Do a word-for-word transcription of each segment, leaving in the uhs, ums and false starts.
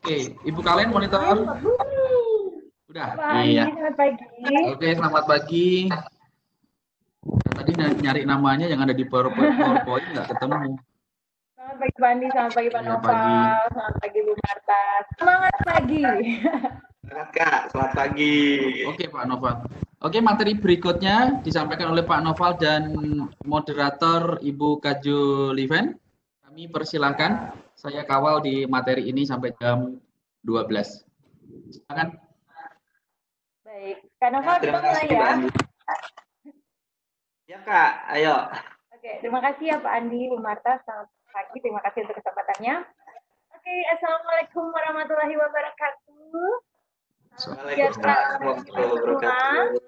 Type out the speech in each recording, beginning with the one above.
Oke, Ibu kalian monitor? Udah? Iya. Selamat pagi. Oke, selamat pagi. Tadi nyari namanya yang ada di PowerPoint, PowerPoint nggak ketemu. Selamat pagi Pak Andi, selamat pagi Pak Iya, Noval, pagi. selamat pagi Bu Marta. Semangat pagi. Selamat Kak, selamat pagi. Oke Pak Noval. Oke, materi berikutnya disampaikan oleh Pak Noval dan moderator Ibu Kaju Liven. Kami persilahkan, saya kawal di materi ini sampai jam dua belas. Silakan. Baik, Kak Noval Ya, terima kita mulai kasih ya. Pak Andi. Ya Kak, ayo. Oke, terima kasih ya Pak Andi, Bu Marta, selamat pagi. Terima kasih untuk kesempatannya. Oke, Assalamualaikum warahmatullahi wabarakatuh. Waalaikumsalam warahmatullahi wabarakatuh.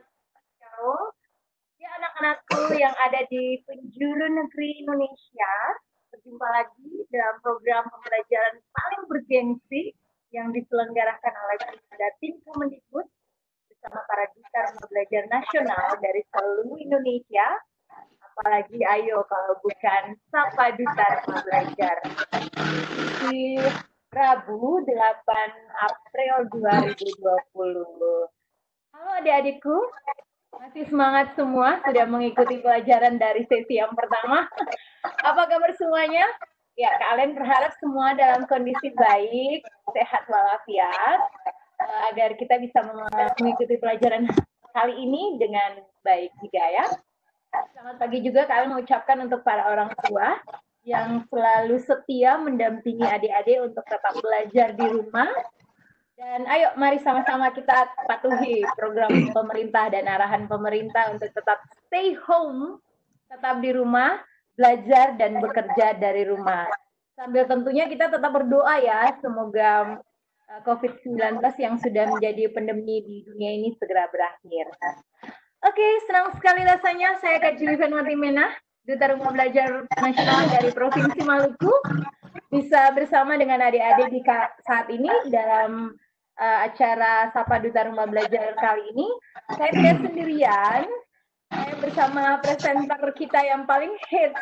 Ya anak-anakku yang ada di penjuru negeri Indonesia, berjumpa lagi dalam program pembelajaran paling bergengsi yang diselenggarakan oleh Tim Kemendikbud bersama para duta rumah belajar nasional dari seluruh Indonesia. Apalagi ayo kalau bukan Sapa Duta Rumah Belajar. Di Rabu delapan April dua ribu dua puluh. Halo adik-adikku, masih semangat semua sudah mengikuti pelajaran dari sesi yang pertama? Apa kabar semuanya? Ya, kalian berharap semua dalam kondisi baik, sehat walafiat, agar kita bisa mengikuti pelajaran kali ini dengan baik juga ya. Selamat pagi juga kalian mengucapkan untuk para orang tua yang selalu setia mendampingi adik-adik untuk tetap belajar di rumah. Dan ayo mari sama-sama kita patuhi program pemerintah dan arahan pemerintah untuk tetap stay home, tetap di rumah, belajar dan bekerja dari rumah. Sambil tentunya kita tetap berdoa ya, semoga COVID sembilan belas yang sudah menjadi pandemi di dunia ini segera berakhir. Oke, senang sekali rasanya saya Kak Julivan Martimena, Duta Rumah Belajar Nasional dari Provinsi Maluku, bisa bersama dengan adik-adik di saat ini dalam uh, acara Sapa Duta Rumah Belajar kali ini. Saya tidak sendirian, saya bersama presenter kita yang paling hits.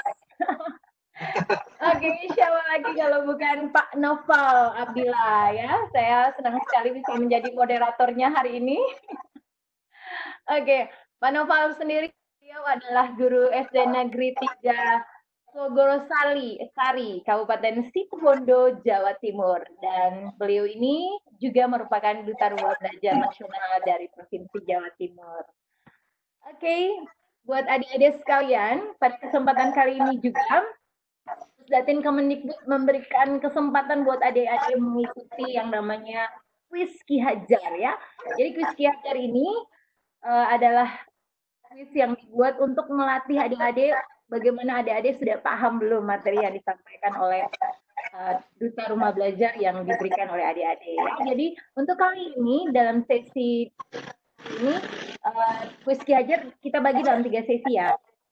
Oke, siapa lagi kalau bukan Pak Noval Abdillah ya. Saya senang sekali bisa menjadi moderatornya hari ini. Oke, Pak Noval sendiri beliau adalah guru S D Negeri tiga Sogorosari, Sari, Kabupaten Situbondo, Jawa Timur. Dan beliau ini juga merupakan Duta Rumah Belajar Nasional dari Provinsi Jawa Timur. Oke, buat adik-adik sekalian, pada kesempatan kali ini juga Datin Kemendikbud memberikan kesempatan buat adik-adik mengikuti yang namanya kuis Ki Hajar ya. Jadi kuis Ki Hajar ini uh, adalah kuis yang dibuat untuk melatih adik-adik bagaimana adik-adik sudah paham belum materi yang disampaikan oleh uh, Duta Rumah Belajar yang diberikan oleh adik-adik. Jadi untuk kali ini dalam sesi ini uh, kuis Ki Hajar kita bagi dalam tiga sesi ya.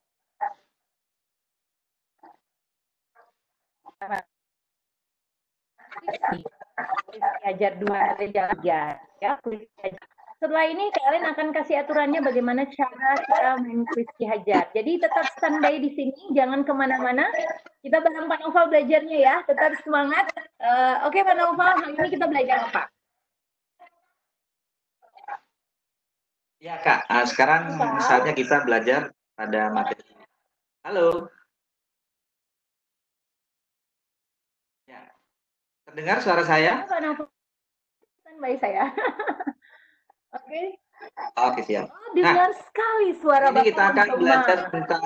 Kuis Ki Hajar dua tiga ya. Setelah ini kalian akan kasih aturannya bagaimana cara kita main kuis Ki Hajar. Jadi tetap standby di sini, jangan kemana-mana. Kita bareng Pak Noval belajarnya ya, tetap semangat. Uh, Oke okay, Pak Noval, hari ini kita belajar apa? Ya Kak, uh, sekarang Pak. Saatnya kita belajar pada materi. Halo. Ya, terdengar suara saya? Pak Noval, standby saya. Oke. Okay. Oke, siap. Oh, dengar nah, sekali suara ini Bapak kita akan belajar tentang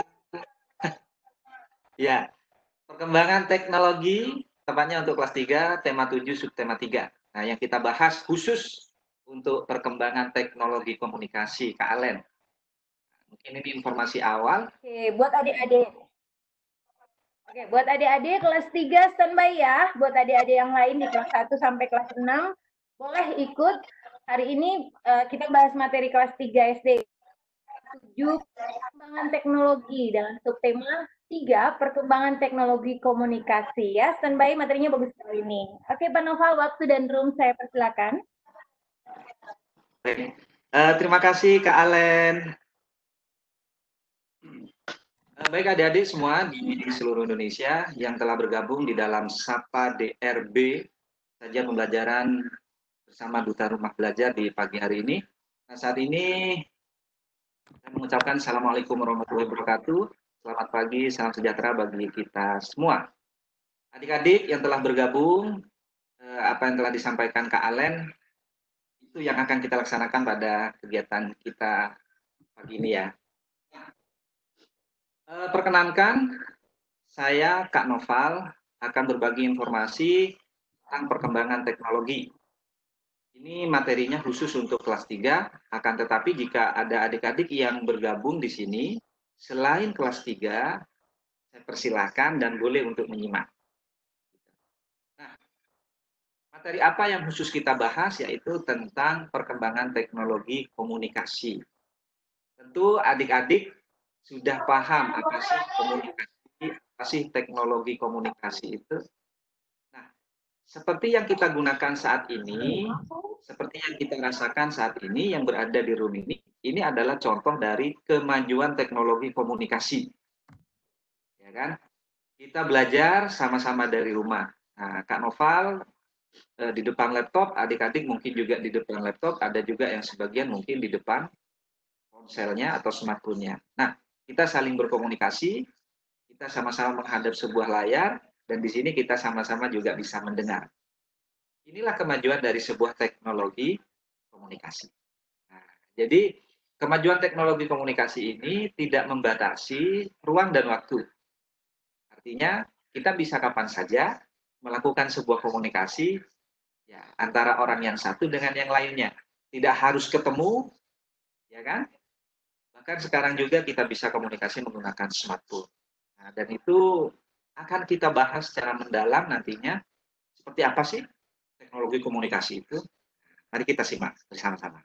ya, perkembangan teknologi, tepatnya untuk kelas tiga, tema tujuh, subtema tiga. Nah, yang kita bahas khusus untuk perkembangan teknologi komunikasi, Kak Alen. Mungkin ini informasi awal. Oke, buat adik-adik. Oke, buat adik-adik kelas tiga standby ya. Buat adik-adik yang lain di kelas satu sampai kelas enam, boleh ikut. Hari ini uh, kita bahas materi kelas tiga S D. tujuh perkembangan teknologi dalam subtema tiga perkembangan teknologi komunikasi ya. Standby materinya bagus sekali ini. Oke, Pak Noval, waktu dan room saya persilakan. Baik. Uh, terima kasih Kak Alen. Uh, baik adik-adik semua di seluruh Indonesia yang telah bergabung di dalam Sapa D R B saja pembelajaran bersama Duta Rumah Belajar di pagi hari ini. Nah, saat ini saya mengucapkan Assalamualaikum warahmatullahi wabarakatuh. Selamat pagi, salam sejahtera bagi kita semua. Adik-adik yang telah bergabung, eh, apa yang telah disampaikan Kak Alen, itu yang akan kita laksanakan pada kegiatan kita pagi ini ya. Eh, perkenankan, saya Kak Noval akan berbagi informasi tentang perkembangan teknologi. Ini materinya khusus untuk kelas tiga, akan tetapi jika ada adik-adik yang bergabung di sini, selain kelas tiga, saya persilahkan dan boleh untuk menyimak. Nah, materi apa yang khusus kita bahas yaitu tentang perkembangan teknologi komunikasi. Tentu adik-adik sudah paham apa sih komunikasi, apa sih teknologi komunikasi itu. Nah, seperti yang kita gunakan saat ini, seperti yang kita rasakan saat ini yang berada di room ini, ini adalah contoh dari kemajuan teknologi komunikasi. Ya kan? Kita belajar sama-sama dari rumah. Nah, Kak Noval eh, di depan laptop, adik-adik mungkin juga di depan laptop, ada juga yang sebagian mungkin di depan ponselnya atau smartphone-nya. Nah, kita saling berkomunikasi, kita sama-sama menghadap sebuah layar, dan di sini kita sama-sama juga bisa mendengar. Inilah kemajuan dari sebuah teknologi komunikasi. Nah, jadi kemajuan teknologi komunikasi ini tidak membatasi ruang dan waktu. Artinya kita bisa kapan saja melakukan sebuah komunikasi ya, antara orang yang satu dengan yang lainnya. Tidak harus ketemu, ya kan? Bahkan sekarang juga kita bisa komunikasi menggunakan smartphone. Nah, dan itu akan kita bahas secara mendalam nantinya. Seperti apa sih teknologi komunikasi itu? Mari kita simak bersama-sama.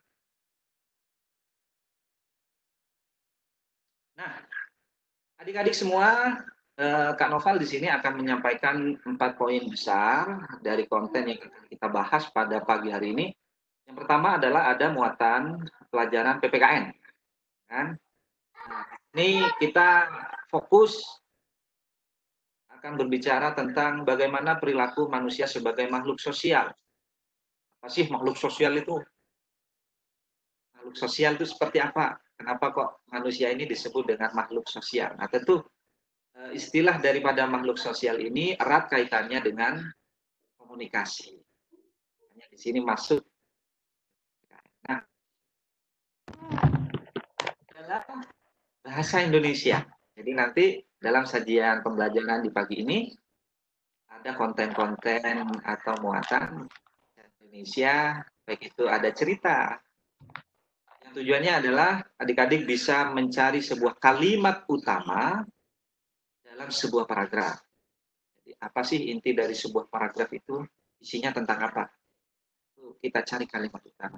Nah, adik-adik semua, eh, Kak Noval di sini akan menyampaikan empat poin besar dari konten yang akan kita bahas pada pagi hari ini. Yang pertama adalah ada muatan pelajaran P P K N. Kan? Nah, ini kita fokus akan berbicara tentang bagaimana perilaku manusia sebagai makhluk sosial. Apa sih makhluk sosial itu? Makhluk sosial itu seperti apa? Kenapa kok manusia ini disebut dengan makhluk sosial? Nah, tentu istilah daripada makhluk sosial ini erat kaitannya dengan komunikasi. Hanya di sini masuk. Nah, dalam bahasa Indonesia. Jadi nanti dalam sajian pembelajaran di pagi ini ada konten-konten atau muatan Indonesia, baik itu ada cerita. Yang tujuannya adalah adik-adik bisa mencari sebuah kalimat utama dalam sebuah paragraf. Jadi apa sih inti dari sebuah paragraf itu? Isinya tentang apa? Kita cari kalimat utama.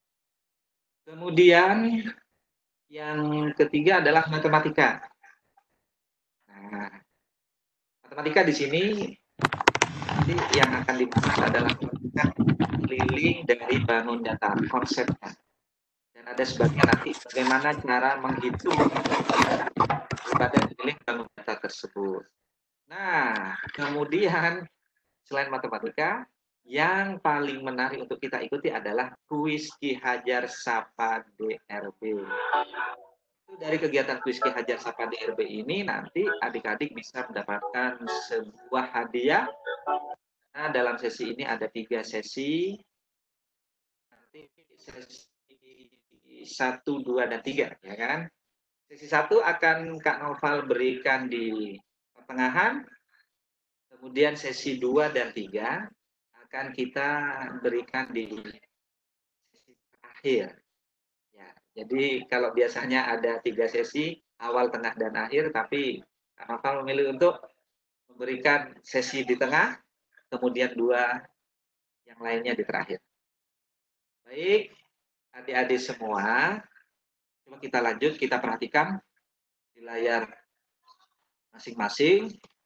Kemudian yang ketiga adalah matematika. Nah, matematika di sini nanti yang akan dibahas adalah keliling dari bangun data, konsepnya. Dan ada sebagian nanti bagaimana cara menghitung pada keliling bangun data tersebut. Nah, kemudian selain matematika, yang paling menarik untuk kita ikuti adalah kuis Ki Hajar Sapa D R B. Dari kegiatan kuis Ki Hajar Sapa D R B ini nanti adik-adik bisa mendapatkan sebuah hadiah. Nah, dalam sesi ini ada tiga sesi. Nanti sesi satu, dua, dan tiga, ya kan? Sesi satu akan Kak Noval berikan di pertengahan. Kemudian sesi dua dan tiga akan kita berikan di sesi akhir. Ya, jadi kalau biasanya ada tiga sesi, awal, tengah, dan akhir, tapi Kak Noval memilih untuk memberikan sesi di tengah, kemudian dua yang lainnya di terakhir. Baik, adik-adik semua, coba kita lanjut, kita perhatikan di layar masing-masing.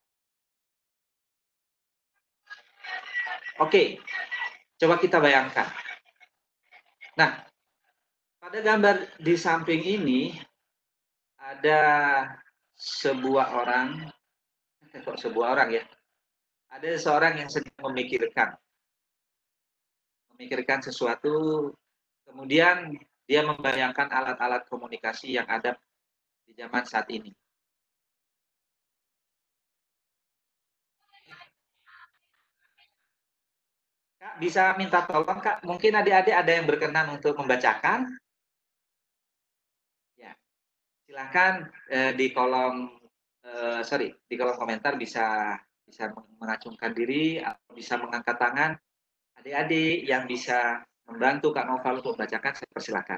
Oke, coba kita bayangkan. Nah, pada gambar di samping ini ada sebuah orang, kok sebuah orang ya, ada seorang yang sedang memikirkan. memikirkan sesuatu, kemudian dia membayangkan alat-alat komunikasi yang ada di zaman saat ini. Kak, bisa minta tolong, Kak? Mungkin adik-adik ada yang berkenan untuk membacakan? Ya, silahkan eh, di kolom eh, sorry di kolom komentar bisa bisa mengacungkan diri atau bisa mengangkat tangan. Adik-adik yang bisa membantu Kak Noval untuk membacakan, saya persilakan.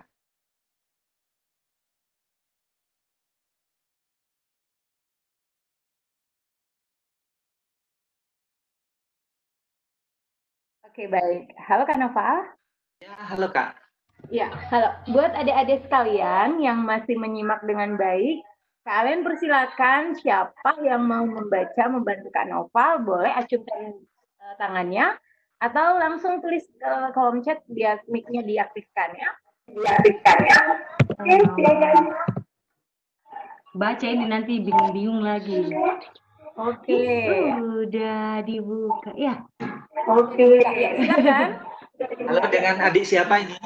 Oke, baik. Halo Kak Noval. Ya, halo Kak. Ya, halo. Buat adik-adik sekalian yang masih menyimak dengan baik, kalian persilakan siapa yang mau membaca, membantu Kak Noval, boleh acungkan uh, tangannya, atau langsung tulis ke uh, kolom chat, biar mic-nya diaktifkan ya. Diaktifkan ya. Oke, silakan. Baca ini nanti bingung-bingung lagi. Oke. Sudah dibuka. Ya. Oke, ya, silakan. Halo, dengan adik siapa ini?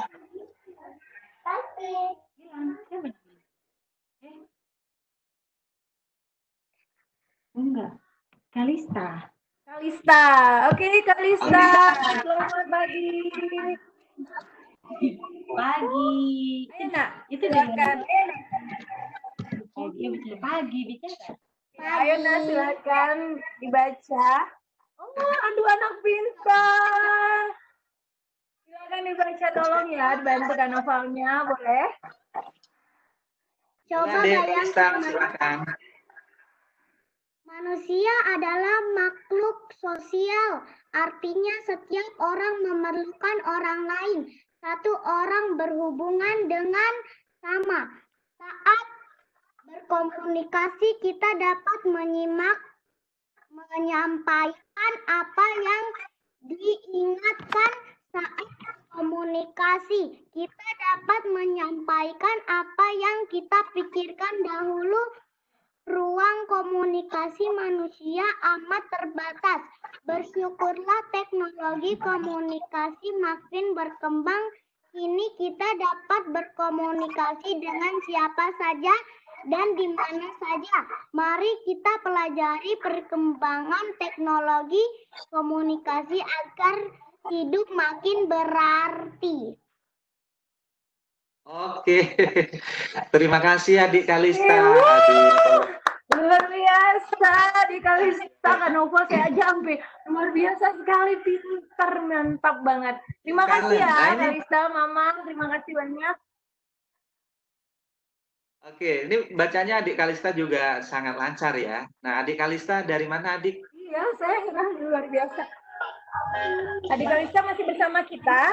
Enggak. Kalista. Kalista. Oke, Kalista. Selamat pagi. Pagi. Enak. Itu Silakan. Dia bicara pagi, bicara. Ayo, Nah, silakan dibaca. Oh, aduh anak pintar. Silakan dibaca, tolong ya, dibantu Kak Novalnya, boleh? Coba Adik bayangkan, Kalista, silakan. manusia adalah makhluk sosial. Artinya setiap orang memerlukan orang lain. Satu orang berhubungan dengan sama. Saat berkomunikasi kita dapat menyimak, menyampaikan apa yang diingatkan saat komunikasi. Kita dapat menyampaikan apa yang kita pikirkan dahulu. Ruang komunikasi manusia amat terbatas. Bersyukurlah teknologi komunikasi makin berkembang. Kini kita dapat berkomunikasi dengan siapa saja dan di mana saja. Mari kita pelajari perkembangan teknologi komunikasi agar hidup makin berarti. Oke, terima kasih adik Kalista. Adik. Luar biasa di Kalista, Kak Noval, saya aja sampai luar biasa sekali, pintar, mantap banget. Terima kasih ya Nah, ini- Kalista, Mama, terima kasih banyak. Oke, ini bacanya adik Kalista juga sangat lancar ya. Nah, adik Kalista dari mana adik? Iya, saya heran, luar biasa. Adik Kalista masih bersama kita.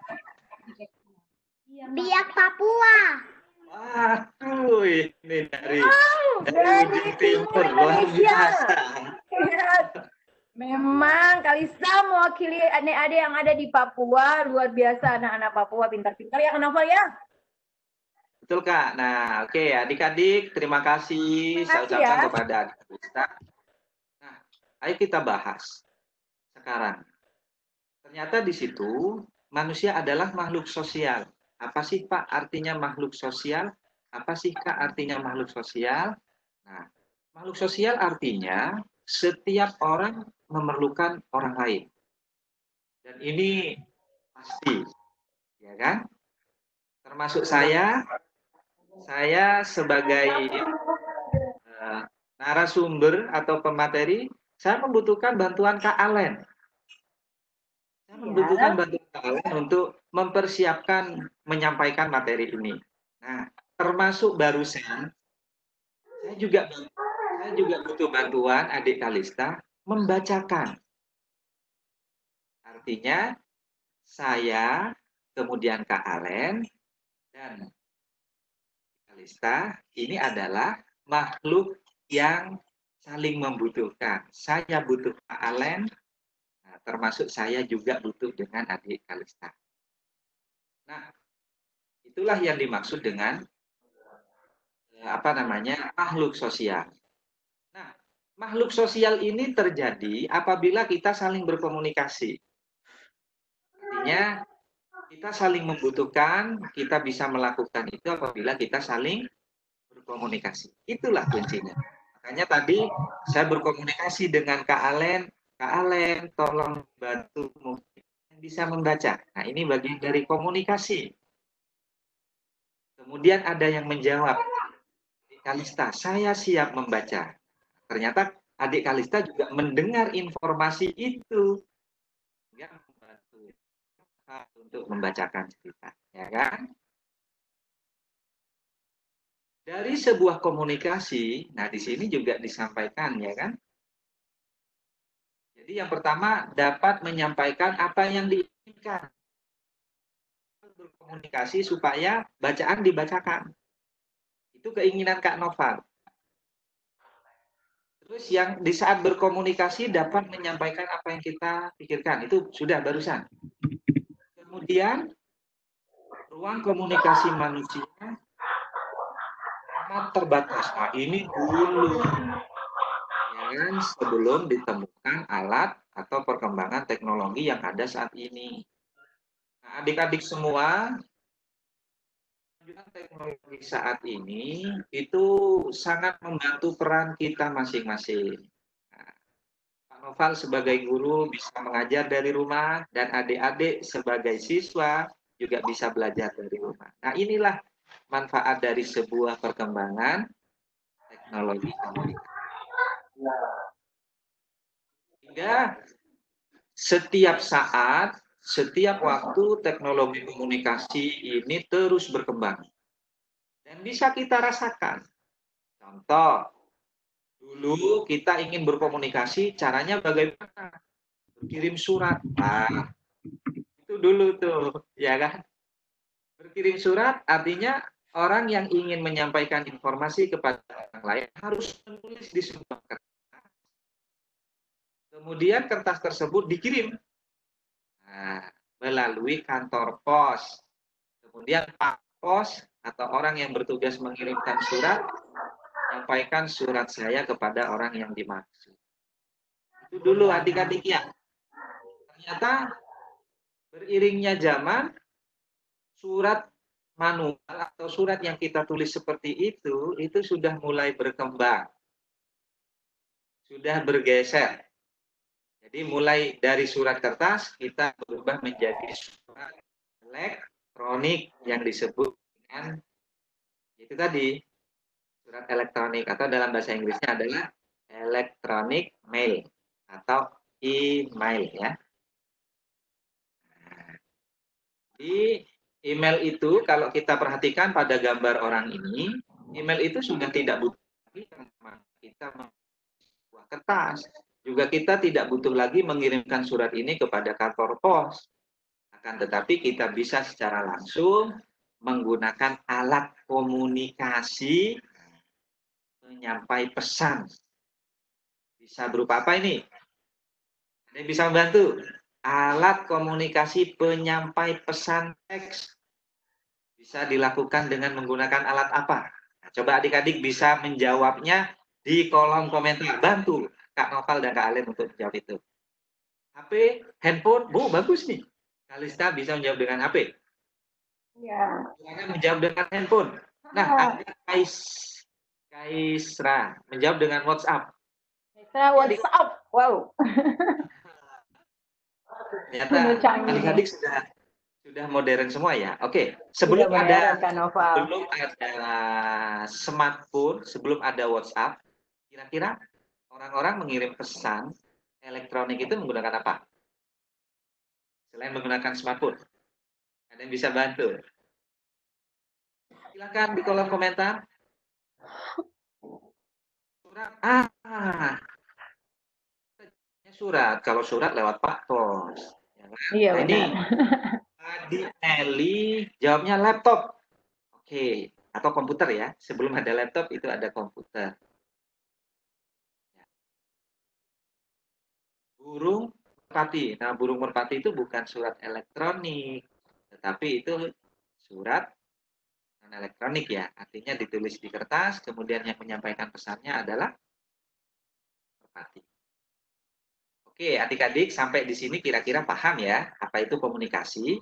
Biak Papua. Waduh, ini dari Wow, dari dari ujung timur timur, luar Indonesia. biasa. Iya. Memang Kalista mewakili adik-adik yang ada di Papua, luar biasa, anak-anak Papua pintar-pintar ya Kak Noval ya. Betul Kak. Nah, oke adik-adik, terima kasih Terima saya kasih ucapkan ya. kepada adik Kalista. Nah, ayo kita bahas sekarang. Ternyata di situ manusia adalah makhluk sosial. Apa sih Pak artinya makhluk sosial? Apa sih Kak artinya makhluk sosial? Nah, makhluk sosial artinya setiap orang memerlukan orang lain. Dan ini pasti, ya kan? Termasuk saya, saya sebagai uh, narasumber atau pemateri, saya membutuhkan bantuan Kak Alen. Saya membutuhkan bantuan Kak Alen untuk mempersiapkan menyampaikan materi ini. Nah, termasuk barusan, saya juga saya juga butuh bantuan adik Kalista membacakan. Artinya, saya, kemudian Kak Alen, dan Kalista, ini adalah makhluk yang saling membutuhkan. Saya butuh Kak Alen, nah, termasuk saya juga butuh dengan adik Kalista. Nah, itulah yang dimaksud dengan apa namanya makhluk sosial. Nah, makhluk sosial ini terjadi apabila kita saling berkomunikasi. Artinya kita saling membutuhkan, kita bisa melakukan itu apabila kita saling berkomunikasi. Itulah kuncinya. Makanya tadi saya berkomunikasi dengan Kak Alen, Kak Alen tolong bantu bisa membaca. Nah, ini bagian dari komunikasi. Kemudian ada yang menjawab, adik Kalista, saya siap membaca. Ternyata adik Kalista juga mendengar informasi itu. Dia membantu untuk membacakan cerita, ya kan? Dari sebuah komunikasi, nah di sini juga disampaikan, ya kan? Jadi yang pertama dapat menyampaikan apa yang diinginkan. Berkomunikasi supaya bacaan dibacakan. Itu keinginan Kak Noval. Terus yang di saat berkomunikasi dapat menyampaikan apa yang kita pikirkan. Itu sudah barusan. Kemudian ruang komunikasi manusia sangat terbatas. Nah, ini dulu ya kan, sebelum ditemukan alat atau perkembangan teknologi yang ada saat ini. Nah, adik-adik semua, teknologi saat ini itu sangat membantu peran kita masing-masing. Nah, Pak Noval sebagai guru bisa mengajar dari rumah dan adik-adik sebagai siswa juga bisa belajar dari rumah. Nah, inilah manfaat dari sebuah perkembangan teknologi komunikasi. Hingga setiap saat, setiap waktu teknologi komunikasi ini terus berkembang. Dan bisa kita rasakan. Contoh, dulu kita ingin berkomunikasi, caranya bagaimana? Berkirim surat. Nah, itu dulu tuh, ya kan? Berkirim surat artinya orang yang ingin menyampaikan informasi kepada orang lain harus menulis di sebuah kertas. Kemudian kertas tersebut dikirim nah, melalui kantor pos. Kemudian Pak Pos atau orang yang bertugas mengirimkan surat menyampaikan surat saya kepada orang yang dimaksud. Itu dulu adik-adik ya. Ternyata beriringnya zaman, surat manual atau surat yang kita tulis seperti itu, itu sudah mulai berkembang. Sudah bergeser. Jadi mulai dari surat kertas, kita berubah menjadi surat elektronik yang disebut dengan itu tadi, surat elektronik atau dalam bahasa Inggrisnya adalah electronic mail atau email ya. Nah, di email itu kalau kita perhatikan pada gambar orang ini, email itu sudah tidak butuh lagi kita membuat kertas. Juga kita tidak butuh lagi mengirimkan surat ini kepada kantor pos. Akan tetapi kita bisa secara langsung menggunakan alat komunikasi menyampai pesan. Bisa berupa apa ini? Ada yang bisa membantu? Alat komunikasi penyampai pesan teks. Bisa dilakukan dengan menggunakan alat apa? Nah, coba adik-adik bisa menjawabnya di kolom komentar. Bantu Kak Noval dan Kak Alen untuk menjawab itu. H P, handphone, bu bagus nih. Kalista bisa menjawab dengan H P. Ya. Silakan menjawab dengan handphone. Nah, ada Kais, Kaisra menjawab dengan WhatsApp. Kaisra WhatsApp, wow. Ternyata adik-adik sudah sudah modern semua ya. Oke, sebelum Sudah ada modern, Kak Noval. sebelum ada smartphone, sebelum ada WhatsApp, kira-kira orang-orang mengirim pesan elektronik itu menggunakan apa? Selain menggunakan smartphone. Ada yang bisa bantu? Silakan di kolom komentar. Surat. Ah. Surat. Kalau surat lewat Pak Pos. Ya kan? Iya, nah, ini Adi Eli jawabnya laptop. Oke, atau komputer ya. Sebelum ada laptop itu ada komputer. Burung merpati. Nah, burung merpati itu bukan surat elektronik, tetapi itu surat non elektronik ya. Artinya ditulis di kertas, kemudian yang menyampaikan pesannya adalah merpati. Oke, adik-adik sampai di sini kira-kira paham ya apa itu komunikasi?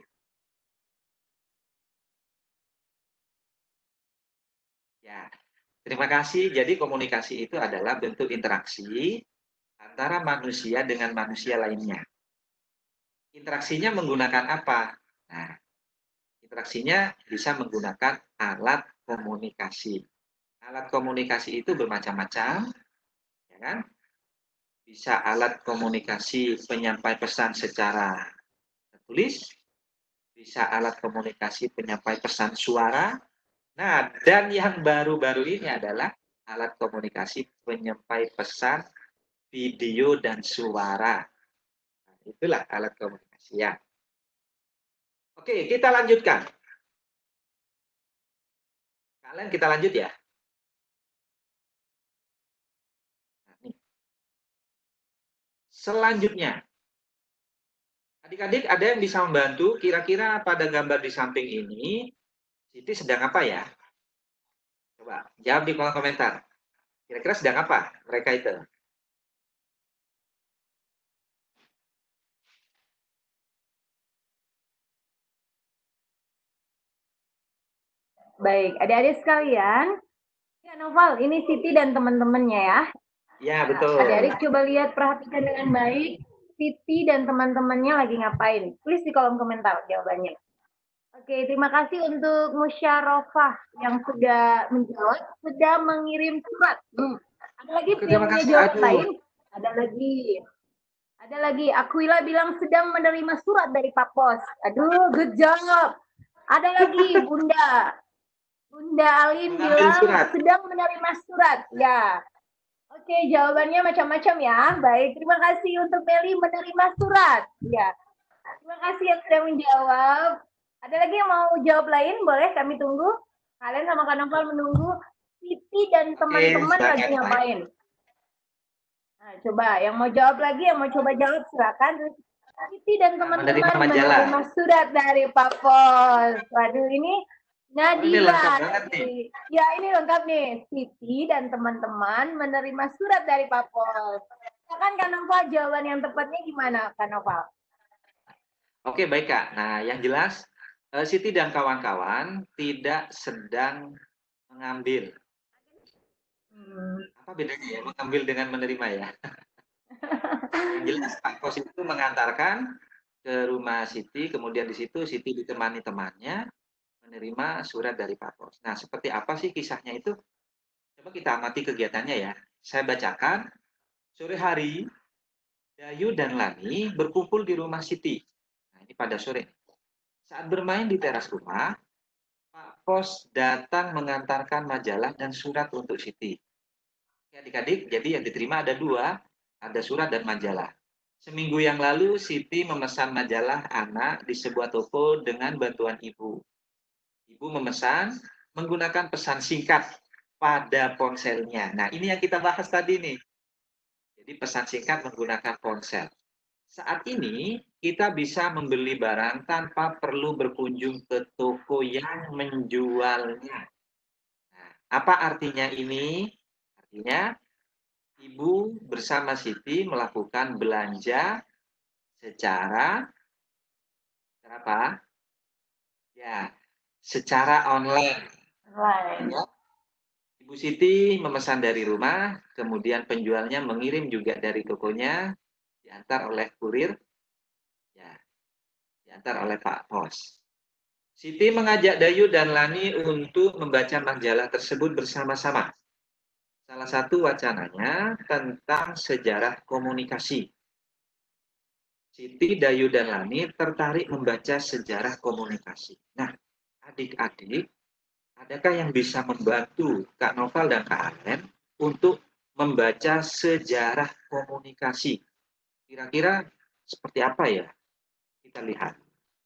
Ya, terima kasih. Jadi komunikasi itu adalah bentuk interaksi antara manusia dengan manusia lainnya. Interaksinya menggunakan apa? Nah, interaksinya bisa menggunakan alat komunikasi. Alat komunikasi itu bermacam-macam, ya kan? Bisa alat komunikasi penyampai pesan secara tertulis, bisa alat komunikasi penyampai pesan suara. Nah, dan yang baru-baru ini adalah alat komunikasi penyampai pesan video dan suara. Nah, itulah alat komunikasi ya. Oke, kita lanjutkan. Kalian kita lanjut ya. Nah, nih. Selanjutnya, adik-adik ada yang bisa membantu kira-kira pada gambar di samping ini, Siti sedang apa ya? Coba jawab di kolom komentar. Kira-kira sedang apa mereka itu? Baik, adik-adik sekalian, ya Noval, ini Siti dan teman-temannya ya. Ya, betul. Adik-adik coba lihat, perhatikan dengan baik, Siti dan teman-temannya lagi ngapain. Tulis di kolom komentar jawabannya. Oke, terima kasih untuk Musyarofa yang sudah menjawab, sudah mengirim surat. Hmm. Ada lagi Oke, yang terima punya kasih. jawaban Aduh. lain? Ada lagi. Ada lagi, Aquila bilang sedang menerima surat dari Pak Pos. Aduh, good job. Ada lagi, Bunda. Bunda Alin Mengambil bilang surat. sedang menerima surat. Ya. Oke, jawabannya macam-macam ya. Baik, terima kasih untuk Meli menerima surat. Ya. Terima kasih yang sudah menjawab. Ada lagi yang mau jawab lain? Boleh kami tunggu. Kalian sama Kak Novel menunggu. Siti dan teman-teman Oke, lagi silakan. ngapain? Nah, coba yang mau jawab lagi, yang mau coba jawab silakan. Siti dan teman-teman Menerima majalah. menerima surat dari Pak Pos. Waduh, ini Oh, ini lengkap Nadila. banget nih. Ya, ini lengkap nih. Siti dan teman-teman menerima surat dari Pak Pos. Silakan Kak Novel, jawaban yang tepatnya gimana Kak Novel? Oke, baik Kak. Nah, yang jelas eh, Siti dan kawan-kawan tidak sedang mengambil. Hmm. Apa bedanya ya mengambil dengan menerima ya? Yang jelas Pak Pos itu mengantarkan ke rumah Siti, kemudian di situ Siti ditemani temannya menerima surat dari Pak Pos. Nah, seperti apa sih kisahnya itu? Coba kita amati kegiatannya ya. Saya bacakan. Sore hari, Dayu dan Lani berkumpul di rumah Siti. Nah, ini pada sore. Saat bermain di teras rumah, Pak Pos datang mengantarkan majalah dan surat untuk Siti. Adik-adik, jadi yang diterima ada dua, ada surat dan majalah. Seminggu yang lalu, Siti memesan majalah anak di sebuah toko dengan bantuan ibu. Ibu memesan menggunakan pesan singkat pada ponselnya. Nah, ini yang kita bahas tadi nih. Jadi pesan singkat menggunakan ponsel. Saat ini kita bisa membeli barang tanpa perlu berkunjung ke toko yang menjualnya. Nah, apa artinya ini? Artinya ibu bersama Siti melakukan belanja secara secara apa? Ya, secara online. Online. Ya. Ibu Siti memesan dari rumah, kemudian penjualnya mengirim juga dari tokonya, diantar oleh kurir, ya, diantar oleh Pak Pos. Siti mengajak Dayu dan Lani untuk membaca majalah tersebut bersama-sama. Salah satu wacananya tentang sejarah komunikasi. Siti, Dayu, dan Lani tertarik membaca sejarah komunikasi. Nah, adik-adik, adakah yang bisa membantu Kak Novel dan Kak Alen untuk membaca sejarah komunikasi? Kira-kira seperti apa ya? Kita lihat.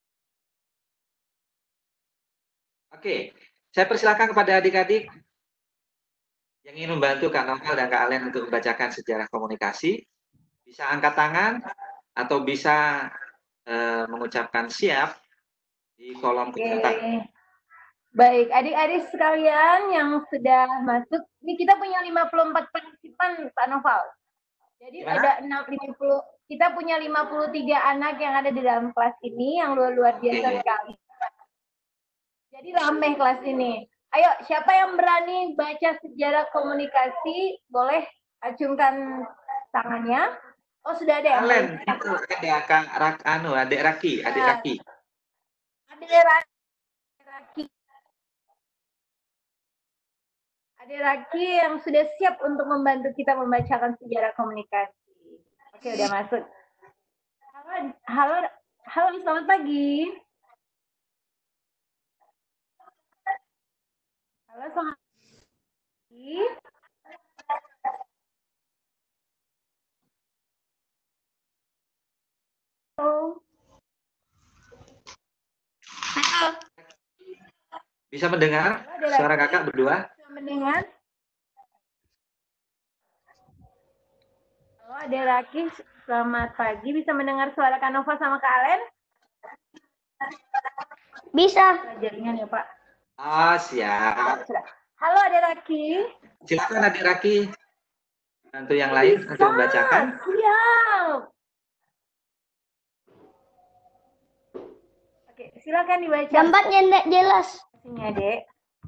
Oke, saya persilakan kepada adik-adik yang ingin membantu Kak Novel dan Kak Alen untuk membacakan sejarah komunikasi. Bisa angkat tangan atau bisa uh, mengucapkan siap di kolom komentar. Oke. Baik, adik-adik sekalian yang sudah masuk, ini kita punya lima puluh empat partisipan Pak Noval. Jadi Gimana? ada enam, lima puluh, kita punya lima puluh tiga anak yang ada di dalam kelas ini yang luar luar biasa Oke. sekali. Jadi ramai kelas ini. Ayo, siapa yang berani baca sejarah komunikasi, boleh acungkan tangannya. Oh, sudah ada yang Alen, itu ada Kak Rak, anu, adik Raki, adik Nah. Raki. Adik Raki. Adik Raki yang sudah siap untuk membantu kita membacakan sejarah komunikasi. Oke, udah masuk. Halo, halo, halo, selamat pagi. Halo, selamat pagi. Halo. Bisa mendengar Halo, Adik suara Raki. kakak berdua? Bisa mendengar? Halo, Adik Raki. Selamat pagi. Bisa mendengar suara Kak Nova sama Kak Alen? Bisa. Jaringan ya, Pak. Ah, siap. Sudah. Halo, Adik Raki. Silakan adik Raki. Bantu yang lain untuk membacakan. Siap. Oke, silakan dibaca. Gambarnya tidak jelas. Sini, Adek.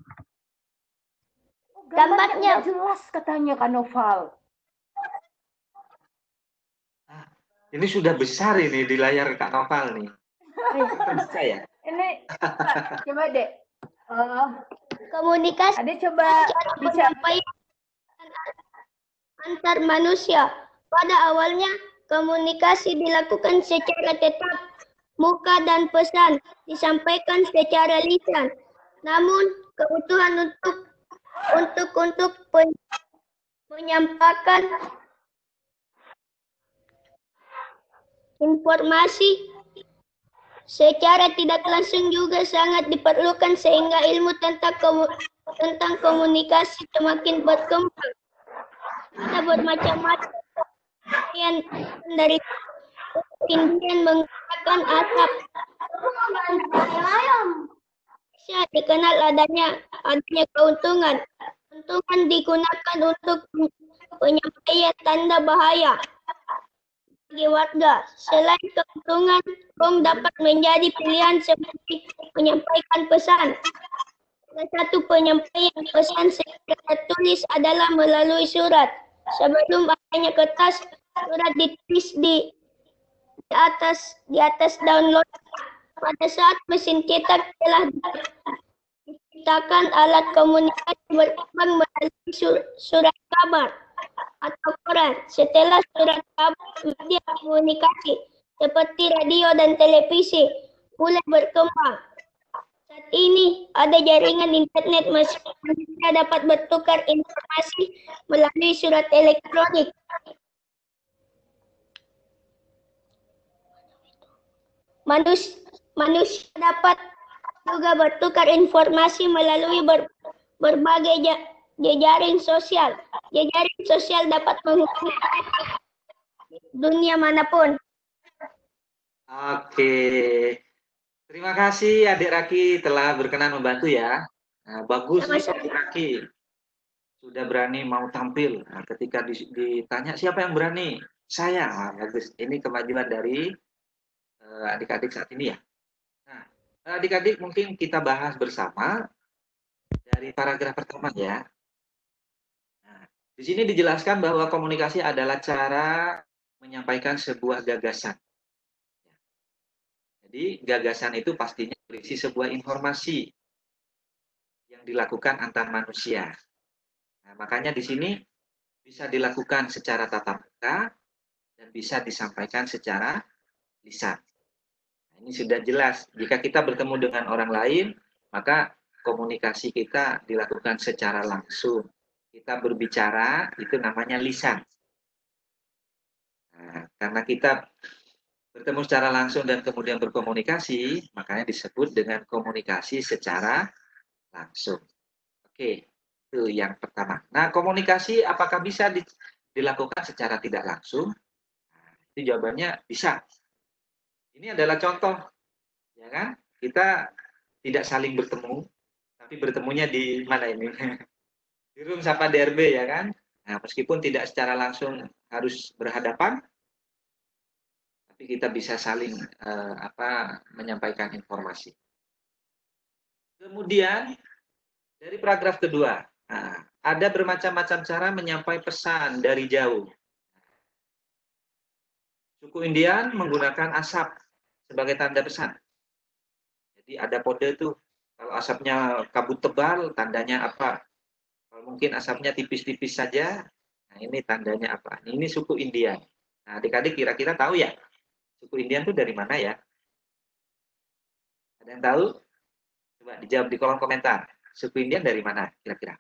Oh, Gambarnya. nggak jelas katanya Kak Noval. Ini sudah besar ini di layar Kak Noval nih. Bisa ya? Ini coba, Dek. Oh, Komunikasi Adek coba bicara. penyampaian antar manusia. Pada awalnya, komunikasi dilakukan secara tetap, muka dan pesan disampaikan secara lisan. Namun, kebutuhan untuk untuk untuk pen- menyampaikan informasi secara tidak langsung juga sangat diperlukan sehingga ilmu tentang komu- tentang komunikasi semakin berkembang. Ada bermacam-macam yang dari ketinggian menggunakan atap. Bisa dikenal adanya adanya keuntungan. Keuntungan digunakan untuk penyampaian tanda bahaya bagi warga. Selain keuntungan, bom dapat menjadi pilihan seperti menyampaikan pesan. Salah satu penyampaian pesan secara tertulis adalah melalui surat. Sebelum adanya kertas, surat ditulis di, di atas di atas download. Pada saat mesin cetak telah diciptakan, alat komunikasi berkembang melalui sur, surat kabar atau koran. Setelah surat kabar, media komunikasi seperti radio dan televisi mulai berkembang. Saat ini ada jaringan internet, manusia dapat bertukar informasi melalui surat elektronik. Manus, manusia dapat juga bertukar informasi melalui ber, berbagai ja, jejaring sosial. Jejaring sosial dapat menghubungi dunia manapun. Oke. Terima kasih adik Raki telah berkenan membantu ya. Nah, bagus nih Sama-sama. adik Raki. Sudah berani mau tampil. Nah, ketika ditanya siapa yang berani? Saya. Nah, bagus. Ini kemajuan dari uh, adik-adik saat ini ya. Nah, adik-adik mungkin kita bahas bersama dari paragraf pertama ya. Nah, di sini dijelaskan bahwa komunikasi adalah cara menyampaikan sebuah gagasan. Jadi gagasan itu pastinya berisi sebuah informasi yang dilakukan antar manusia. Nah, makanya di sini bisa dilakukan secara tatap muka dan bisa disampaikan secara lisan. Nah, ini sudah jelas. Jika kita bertemu dengan orang lain, maka komunikasi kita dilakukan secara langsung. Kita berbicara, itu namanya lisan. Nah, karena kita bertemu secara langsung dan kemudian berkomunikasi, makanya disebut dengan komunikasi secara langsung. Oke, itu yang pertama. Nah, komunikasi apakah bisa di, dilakukan secara tidak langsung? Nah, itu jawabannya bisa. Ini adalah contoh, ya kan? Kita tidak saling bertemu, tapi bertemunya di mana ini? Di room Sapa D R B, ya kan? Nah, meskipun tidak secara langsung harus berhadapan, tapi kita bisa saling uh, apa menyampaikan informasi. Kemudian dari paragraf kedua, nah, ada bermacam-macam cara menyampaikan pesan dari jauh. Suku Indian menggunakan asap sebagai tanda pesan. Jadi ada kode tuh, kalau asapnya kabut tebal, tandanya apa? Kalau mungkin asapnya tipis-tipis saja, nah ini tandanya apa? Ini suku Indian. Nah, adik-adik kira-kira tahu ya, suku Indian itu dari mana ya? Ada yang tahu? Coba dijawab di kolom komentar. Suku Indian dari mana kira-kira?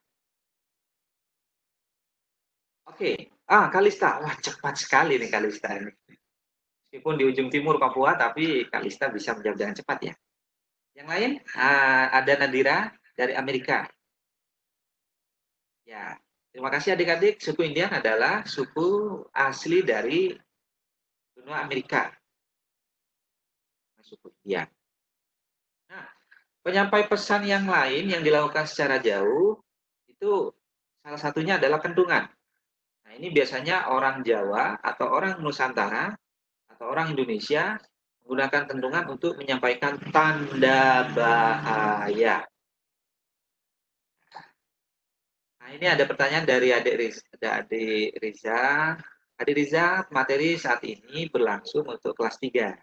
Oke, ah Kalista. Wah, cepat sekali nih Kalista ini. Meskipun di ujung timur Papua, tapi Kalista bisa menjawab dengan cepat ya. Yang lain, ah, ada Nadira dari Amerika. Ya, terima kasih adik-adik. Suku Indian adalah suku asli dari benua Amerika. Suku Indian. Nah, penyampai pesan yang lain yang dilakukan secara jauh, itu salah satunya adalah kentungan. Nah, ini biasanya orang Jawa atau orang Nusantara atau orang Indonesia menggunakan kentungan untuk menyampaikan tanda bahaya. Nah, ini ada pertanyaan dari adik Riza. Adik Riza. Adik Riza, materi saat ini berlangsung untuk kelas tiga.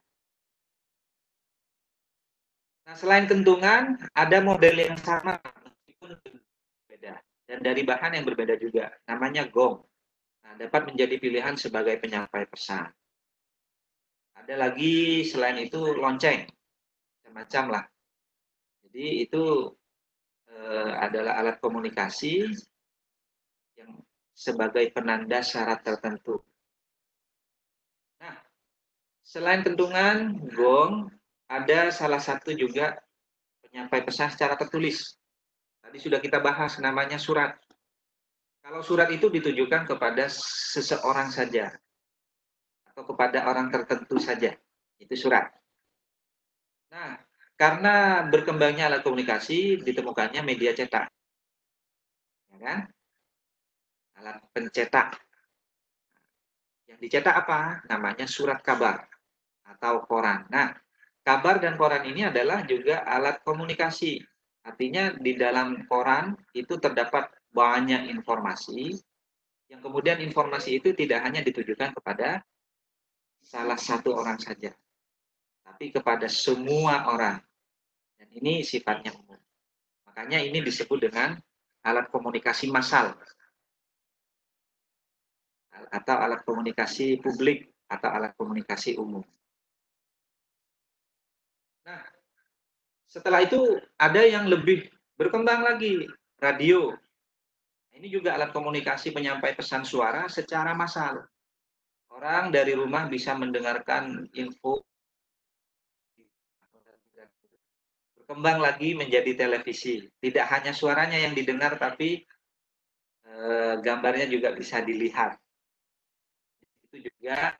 Nah, selain kentungan, ada model yang sama, meskipun berbeda. Dan dari bahan yang berbeda juga, namanya gong. Nah, dapat menjadi pilihan sebagai penyampai pesan. Ada lagi selain itu lonceng, macam-macam lah. Jadi itu eh, adalah alat komunikasi yang sebagai penanda syarat tertentu. Nah, selain kentungan, gong, ada salah satu juga penyampai pesan secara tertulis. Tadi sudah kita bahas, namanya surat. Kalau surat itu ditujukan kepada seseorang saja, atau kepada orang tertentu saja, itu surat. Nah, karena berkembangnya alat komunikasi, ditemukannya media cetak. Ya kan? Alat pencetak. Yang dicetak apa? Namanya surat kabar atau koran. Nah, kabar dan koran ini adalah juga alat komunikasi. Artinya di dalam koran itu terdapat banyak informasi, yang kemudian informasi itu tidak hanya ditujukan kepada salah satu orang saja, tapi kepada semua orang. Dan ini sifatnya umum. Makanya ini disebut dengan alat komunikasi massal atau alat komunikasi publik atau alat komunikasi umum. Nah, setelah itu ada yang lebih berkembang lagi, radio. Ini juga alat komunikasi penyampai pesan suara secara massal. Orang dari rumah bisa mendengarkan info. Berkembang lagi menjadi televisi. Tidak hanya suaranya yang didengar, tapi eh, gambarnya juga bisa dilihat. Itu juga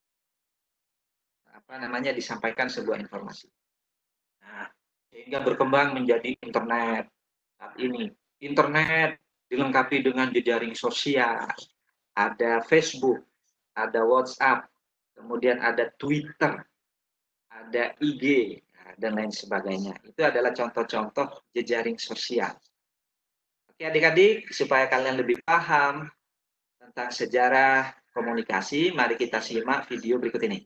apa namanya disampaikan sebuah informasi. Nah, sehingga berkembang menjadi internet saat ini. Internet dilengkapi dengan jejaring sosial, ada Facebook, ada WhatsApp, kemudian ada Twitter, ada I G, dan lain sebagainya. Itu adalah contoh-contoh jejaring sosial. Oke adik-adik, supaya kalian lebih paham tentang sejarah komunikasi, mari kita simak video berikut ini.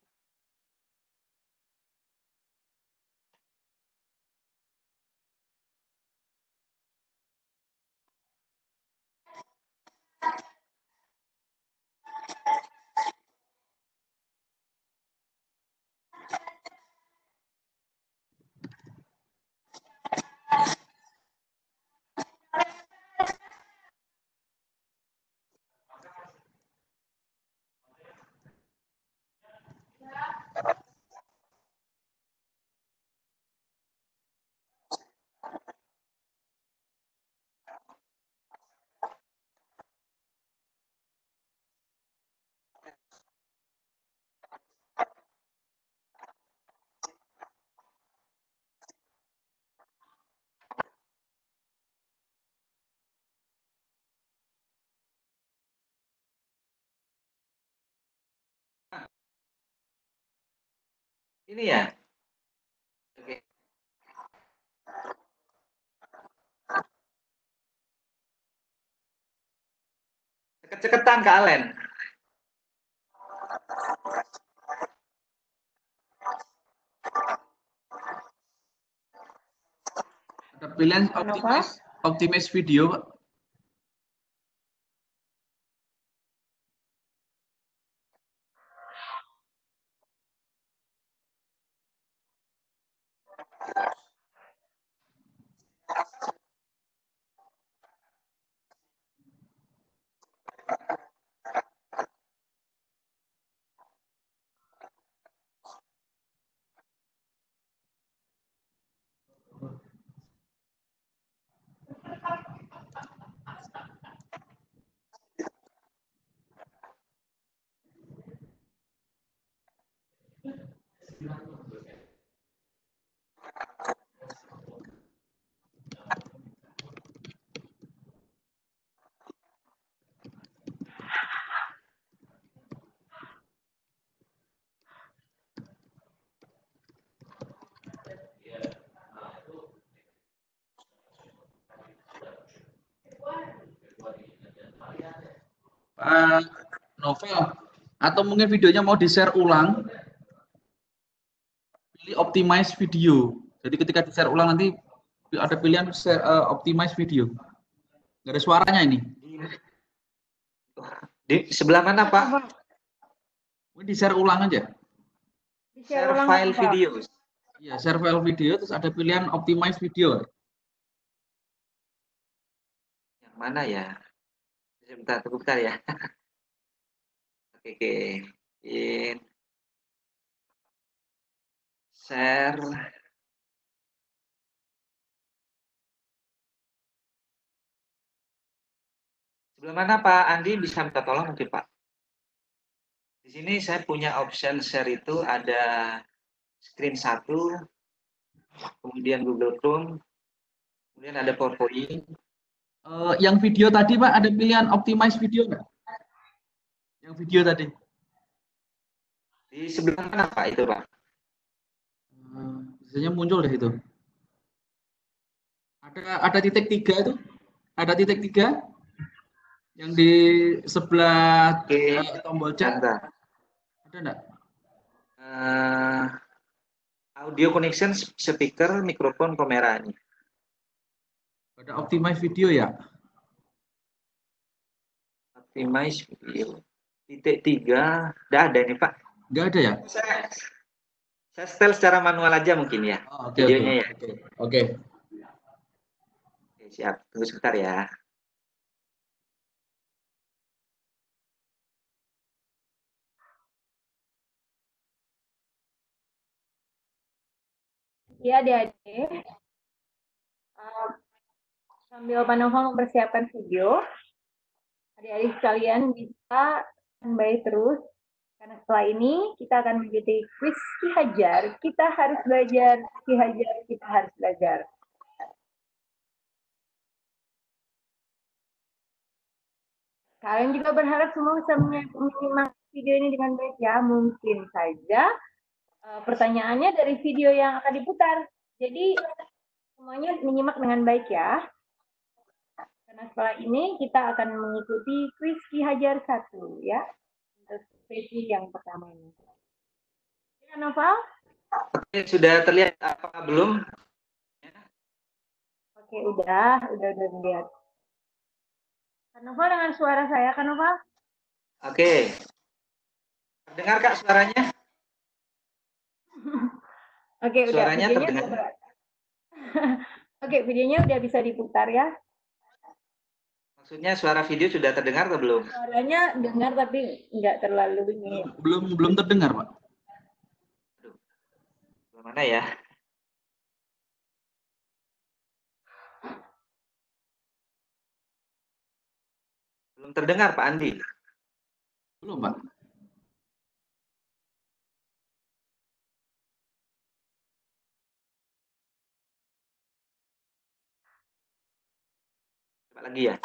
Ini ya. Oke. Ceket-ceketan Kak Alen. Ada pilihan Kenapa? optimize optimize video, Pak. Pak Novel, atau mungkin videonya mau di-share ulang, pilih optimize video. Jadi ketika di-share ulang nanti ada pilihan share, uh, optimize video. Nggak ada suaranya ini. Di sebelah mana Pak? Ini di-share ulang aja. Di-share Share ulang file apa? video. Iya, share file video, terus ada pilihan optimize video. Yang mana ya? Sebentar, tunggu bentar ya. Oke, oke. In. Share. Sebelah mana Pak Andi, bisa minta tolong mungkin Pak? Di sini saya punya option share itu ada screen satu, kemudian Google Chrome, kemudian ada PowerPoint. Uh, yang video tadi Pak, ada pilihan optimize video nggak? Yang video tadi. Di sebelah mana Pak itu Pak? Uh, biasanya muncul deh itu. Ada ada titik tiga itu, ada titik tiga yang di sebelah Oke, uh, tombol chat. Anda. Ada enggak? Uh, audio connection, speaker, mikrofon, kamera ini. Ada optimize video ya? Optimize video. Titik tiga, udah ada ini Pak. Enggak ada ya? Saya, saya setel secara manual aja mungkin ya. Oh, oke, videonya oke. ya. Oke. Oke. Oke, siap. Tunggu sebentar ya. Ya, adik-adik. Uh, sambil Pak Nova mempersiapkan video, adik-adik sekalian bisa standby terus. Karena setelah ini kita akan mengikuti quiz Ki Hajar. Kita harus belajar, Ki Hajar, kita harus belajar. Kalian juga berharap semua bisa menyimak video ini dengan baik ya. Mungkin saja uh, pertanyaannya dari video yang akan diputar. Jadi semuanya menyimak dengan baik ya. Karena setelah ini kita akan mengikuti quiz Ki Hajar satu ya. Untuk sesi yang pertama ini. Ya, Noval? Oke, sudah terlihat apakah belum? Oke, udah, udah, udah lihat. Kanova dengan suara saya, Kanova? Oke. Terdengar Kak suaranya? Oke, udah. Suaranya Videonya terdengar. udah... Oke, videonya udah bisa diputar ya. Maksudnya suara video sudah terdengar atau belum? Suaranya dengar tapi nggak terlalu ini. Belum belum terdengar, Pak. Aduh. Bagaimana ya? Belum terdengar Pak Andi. Belum, Pak. Coba lagi ya.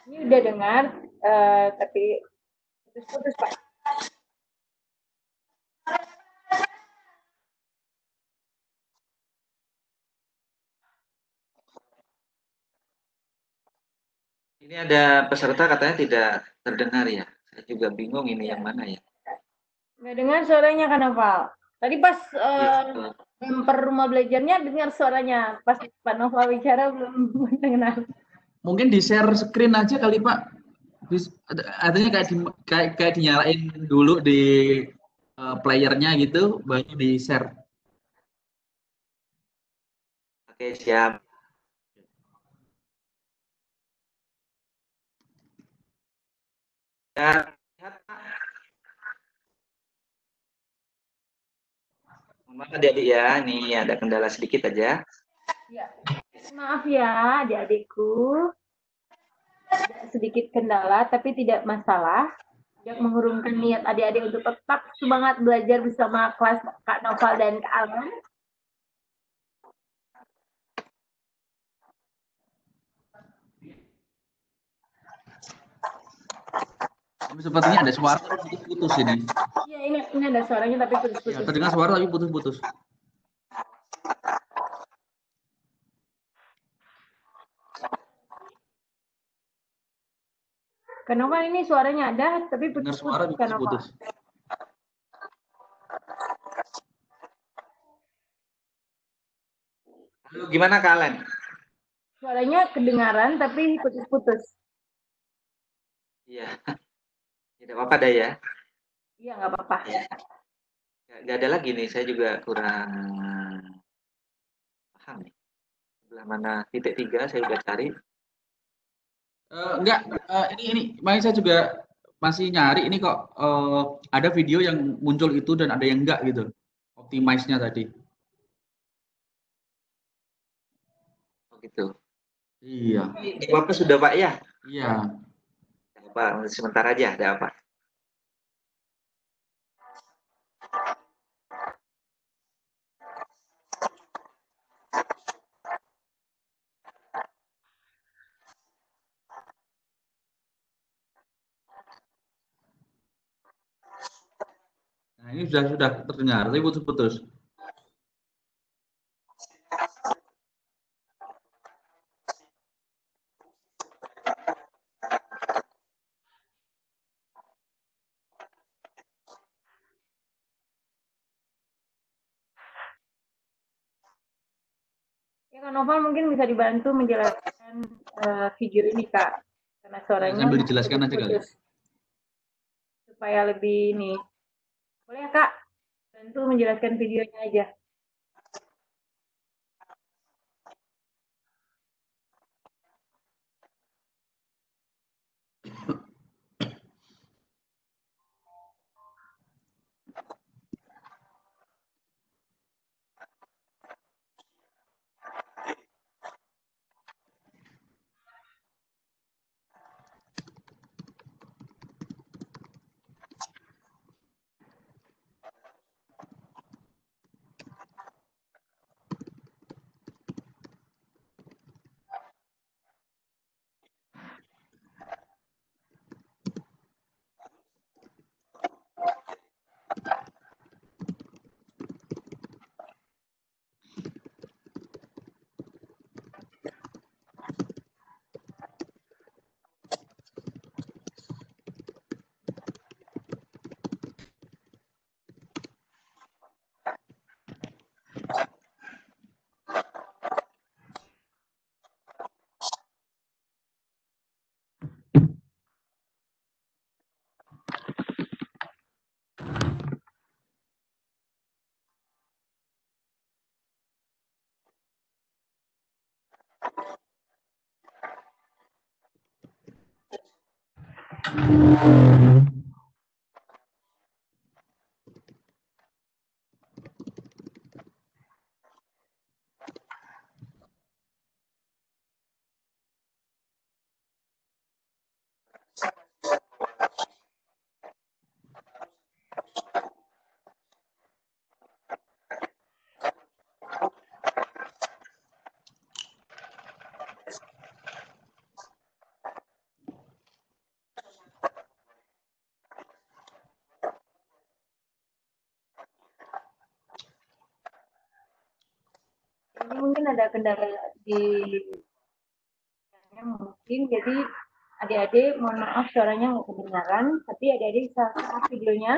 Ini udah dengar, uh, tapi putus-putus Pak. Ini ada peserta katanya tidak terdengar ya. Saya juga bingung ini Ya. yang mana ya. Nggak dengar suaranya Kak Noval. Tadi pas uh, bumper rumah belajarnya dengar suaranya. Pas Pak Noval bicara belum dengar. Mungkin di share screen aja kali Pak. Artinya kayak, di, kayak, kayak dinyalain dulu di uh, playernya gitu, baru di share. Oke, siap. Ya, mohon maaf adik-adik ya, ini ada kendala sedikit aja. Ya. Maaf ya adik-adikku. Ada sedikit kendala, tapi tidak masalah. Tidak mengurungkan niat adik-adik untuk tetap semangat belajar bersama kelas Kak Noval dan Kak Alman. Sepertinya ada suara putus-putus ini. Iya, ini, ini ada suaranya tapi putus-putus. Ya, terdengar suara tapi putus-putus. Kenapa ini suaranya ada tapi Dengar putus-putus? suara tapi putus-putus. Lalu gimana kalian? Suaranya kedengaran tapi putus-putus. Iya. Tidak apa-apa dah ya. Iya, nggak apa-apa. Ya. Nggak ada lagi nih, saya juga kurang paham nih. Sebelah mana titik tiga saya udah cari. Uh, enggak, uh, ini ini, makanya saya juga masih nyari ini kok. Uh, ada video yang muncul itu dan ada yang enggak gitu. Optimize-nya tadi. Oh gitu. Iya. Di apa sudah Pak ya? Iya. Pak, sebentar aja, ada apa? Nah, ini sudah sudah terdengar, tapi putus-putus. Ya, Kak Noval mungkin bisa dibantu menjelaskan uh, figur ini, Kak. Karena suaranya sambil dijelaskan aja kali. Supaya lebih nih. Boleh ya, Kak? Bantu menjelaskan videonya aja. mungkin ada kendala di mungkin, jadi adik-adik mohon maaf suaranya nggak kedengaran, tapi adik-adik bisa lihat videonya.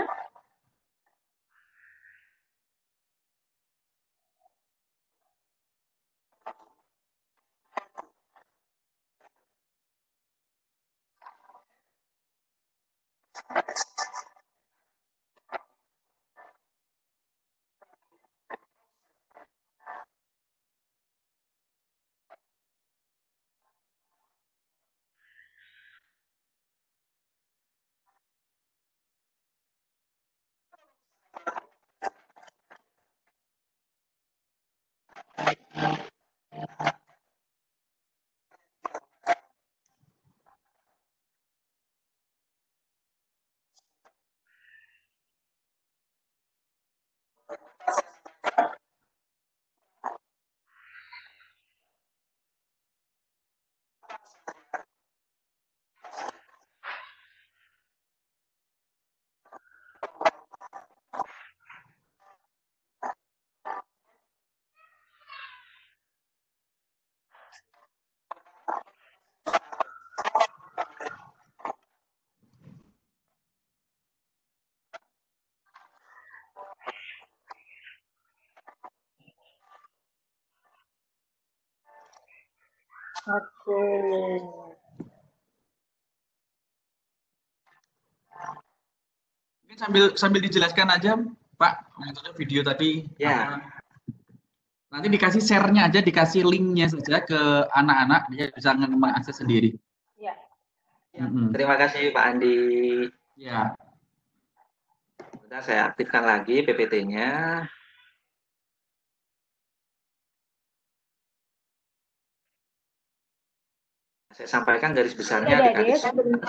Oke. Mungkin sambil sambil dijelaskan aja, Pak, metode video tadi. Ya. Nanti dikasih share-nya aja, dikasih link-nya saja ke anak-anak, dia bisa mengakses sendiri. Ya. Ya. Mm-hmm. Terima kasih Pak Andi. Ya. Sudah saya aktifkan lagi P P T-nya. Saya sampaikan garis besarnya. Ya, adik.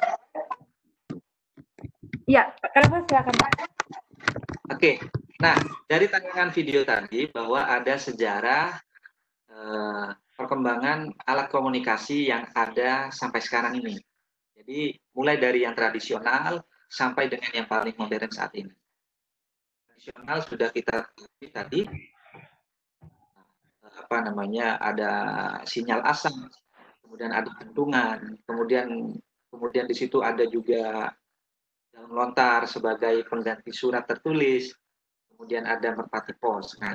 Ya, kenapa silakan Pak. Oke, nah dari tayangan video tadi bahwa ada sejarah eh, perkembangan alat komunikasi yang ada sampai sekarang ini. Jadi mulai dari yang tradisional sampai dengan yang paling modern saat ini. Tradisional sudah kita tadi apa namanya ada sinyal asam, kemudian ada dentungan, kemudian kemudian di situ ada juga daun lontar sebagai pengganti surat tertulis, kemudian ada merpati pos. Nah,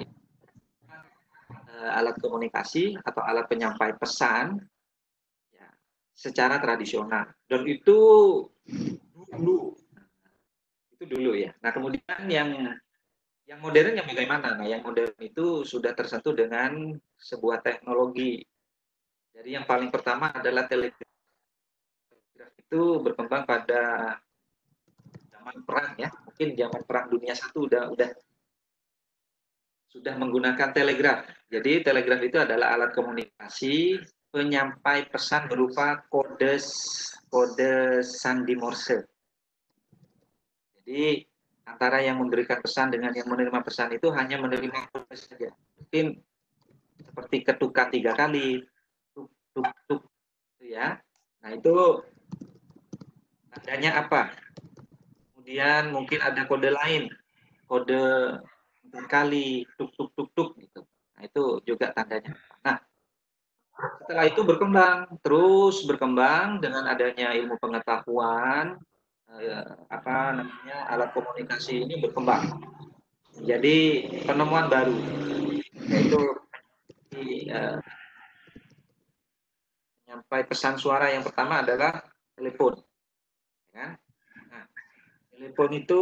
alat komunikasi atau alat penyampai pesan ya, secara tradisional, dan itu dulu itu dulu ya. Nah kemudian yang yang modern yang bagaimana? Nah yang modern itu sudah tersentuh dengan sebuah teknologi. Jadi yang paling pertama adalah telegraf. Telegraf itu berkembang pada zaman perang ya, mungkin zaman perang dunia satu udah udah sudah menggunakan telegraf. Jadi telegraf itu adalah alat komunikasi penyampai pesan berupa kode kode sandi Morse. Jadi antara yang memberikan pesan dengan yang menerima pesan itu hanya menerima kode saja. Mungkin seperti ketukan tiga kali, tuk tuk tuk, ya. Nah itu tandanya apa? Kemudian mungkin ada kode lain, kode kali tuk tuk tuk tuk gitu. Nah itu juga tandanya. Nah setelah itu berkembang, terus berkembang dengan adanya ilmu pengetahuan, eh, apa namanya alat komunikasi ini berkembang. Jadi penemuan baru, yaitu eh, menyampaikan pesan suara yang pertama adalah telepon. Ya. Nah, telepon itu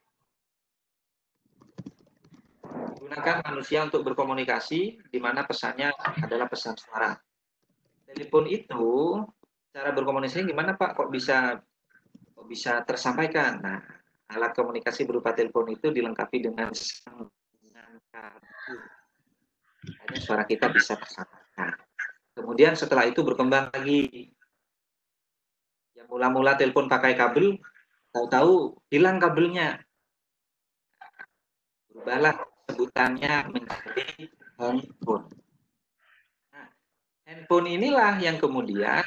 digunakan manusia untuk berkomunikasi, di mana pesannya adalah pesan suara. Telepon itu cara berkomunikasi gimana Pak? Kok bisa kok bisa tersampaikan? Nah, alat komunikasi berupa telepon itu dilengkapi dengan sambungan kabel. Hanya suara kita bisa tersampaikan. Kemudian setelah itu berkembang lagi. Yang mula-mula telepon pakai kabel, tahu-tahu hilang kabelnya. Berubahlah sebutannya menjadi handphone. Nah, handphone inilah yang kemudian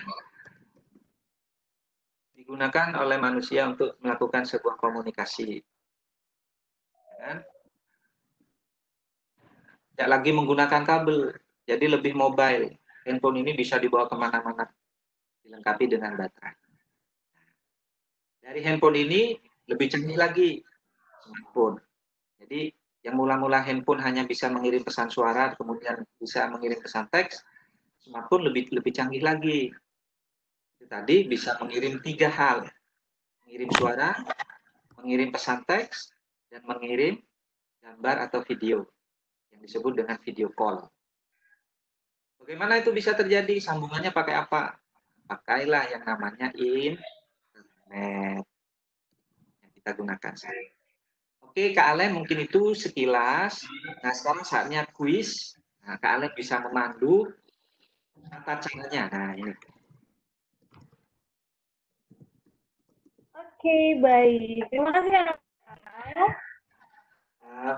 digunakan oleh manusia untuk melakukan sebuah komunikasi. Kan? Tidak lagi menggunakan kabel. Jadi lebih mobile. Handphone ini bisa dibawa kemana-mana, dilengkapi dengan baterai. Dari handphone ini lebih canggih lagi smartphone. Jadi yang mula-mula handphone hanya bisa mengirim pesan suara, kemudian bisa mengirim pesan teks, smartphone lebih lebih canggih lagi. Tadi bisa mengirim tiga hal, mengirim suara, mengirim pesan teks, dan mengirim gambar atau video yang disebut dengan video call. Bagaimana itu bisa terjadi? Sambungannya pakai apa? Pakailah yang namanya internet yang kita gunakan. Oke, Kak Alen mungkin itu sekilas. Nah, sekarang saatnya kuis. Nah, Kak Alen bisa memandu tata caranya. Nah, ini. Oke, baik. Terima kasih anak-anak. Uh,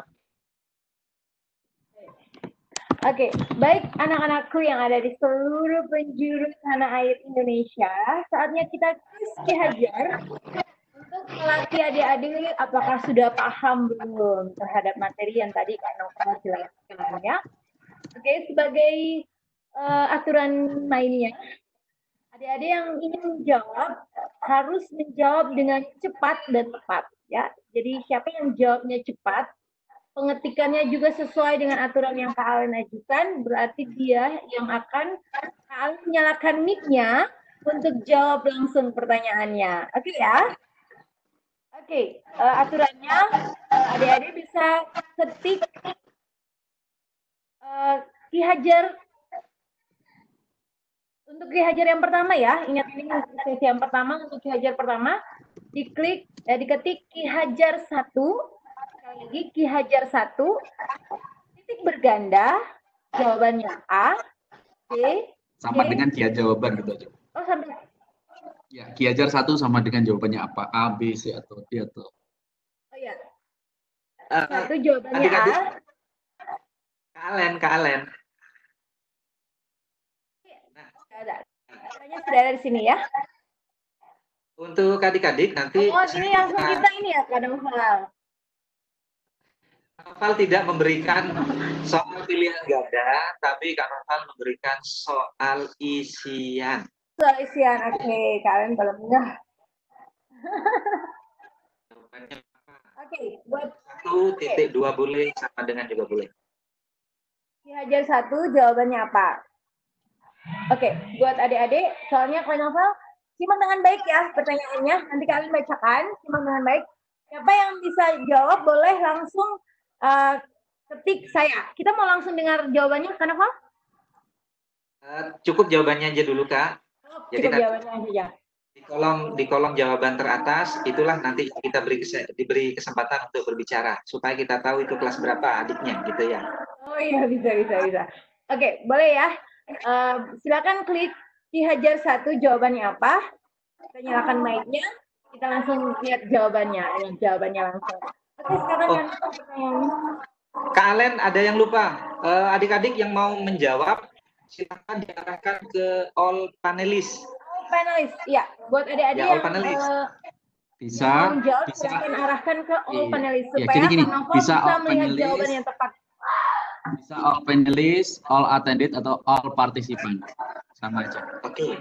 Oke, baik anak-anakku yang ada di seluruh penjuru tanah air Indonesia, saatnya kita kuis Ki Hajar untuk melatih adik-adik apakah sudah paham belum terhadap materi yang tadi Kak Nova jelaskan ya. Oke, sebagai uh, aturan mainnya, adik-adik yang ingin menjawab harus menjawab dengan cepat dan tepat ya. Jadi siapa yang jawabnya cepat, pengetikannya juga sesuai dengan aturan yang Kak Alen ajukan, berarti dia yang akan Kak Alen menyalakan mic-nya untuk jawab langsung pertanyaannya. Oke ya? Oke, uh, aturannya uh, adik-adik bisa ketik uh, Ki Hajar untuk Ki Hajar yang pertama ya. Ingat ini sesi yang pertama untuk Ki Hajar pertama, diklik, eh, diketik Ki Hajar satu. Lagi Ki Hajar satu, titik berganda, jawabannya A, B, Sama C. dengan dia jawaban gitu aja. Oh, sampai. Ya, Ki Hajar satu sama dengan jawabannya apa? A, B, C, atau D, atau... Oh ya. uh, Satu jawabannya adik-adik. A. Kak Alen, Kak Alen. Nah, ada. Katanya sudah ada di sini ya. Untuk adik-adik nanti. Oh, ini langsung kita ini ya, Kak Noval. Kak Noval tidak memberikan soal pilihan ganda, tapi Kak Noval memberikan soal isian. Soal isian, oke. Okay. Kalian belum enggak. Oke, okay, buat satu titik dua boleh, sama dengan juga boleh. Ki Hajar satu, jawabannya apa? Oke, okay, buat adik-adik, soalnya Kak Noval, simak dengan baik ya pertanyaannya. Nanti kalian bacakan, simak dengan baik. Siapa yang bisa jawab boleh langsung uh, ketik saya. Kita mau langsung dengar jawabannya, Kak Noval? Uh, cukup jawabannya aja dulu, Kak. Oh, Jadi cukup jawabannya aja. Di kolom di kolom jawaban teratas itulah nanti kita beri diberi kesempatan untuk berbicara supaya kita tahu itu kelas berapa adiknya gitu ya. Oh iya, bisa bisa bisa. Oke, okay, boleh ya. Uh, silakan klik Ki Hajar satu, jawabannya apa? Kita nyalakan mic-nya, kita langsung lihat jawabannya, lihat jawabannya langsung. Oke, okay, sekarang oh. yang pertanyaannya. Kak Alen ada yang lupa. Uh, adik-adik yang mau menjawab silakan diarahkan ke all panelis. All panelis, ya. Buat adik-adik ya, yang panelis. Uh, bisa yang menjawab, bisa silakan arahkan ke all iya. panelis Ya, supaya gini, gini. Kak Noval Bisa, bisa melihat panelis. jawaban yang tepat. Bisa all panelis, all attended, atau all participant. Sama aja. Oke.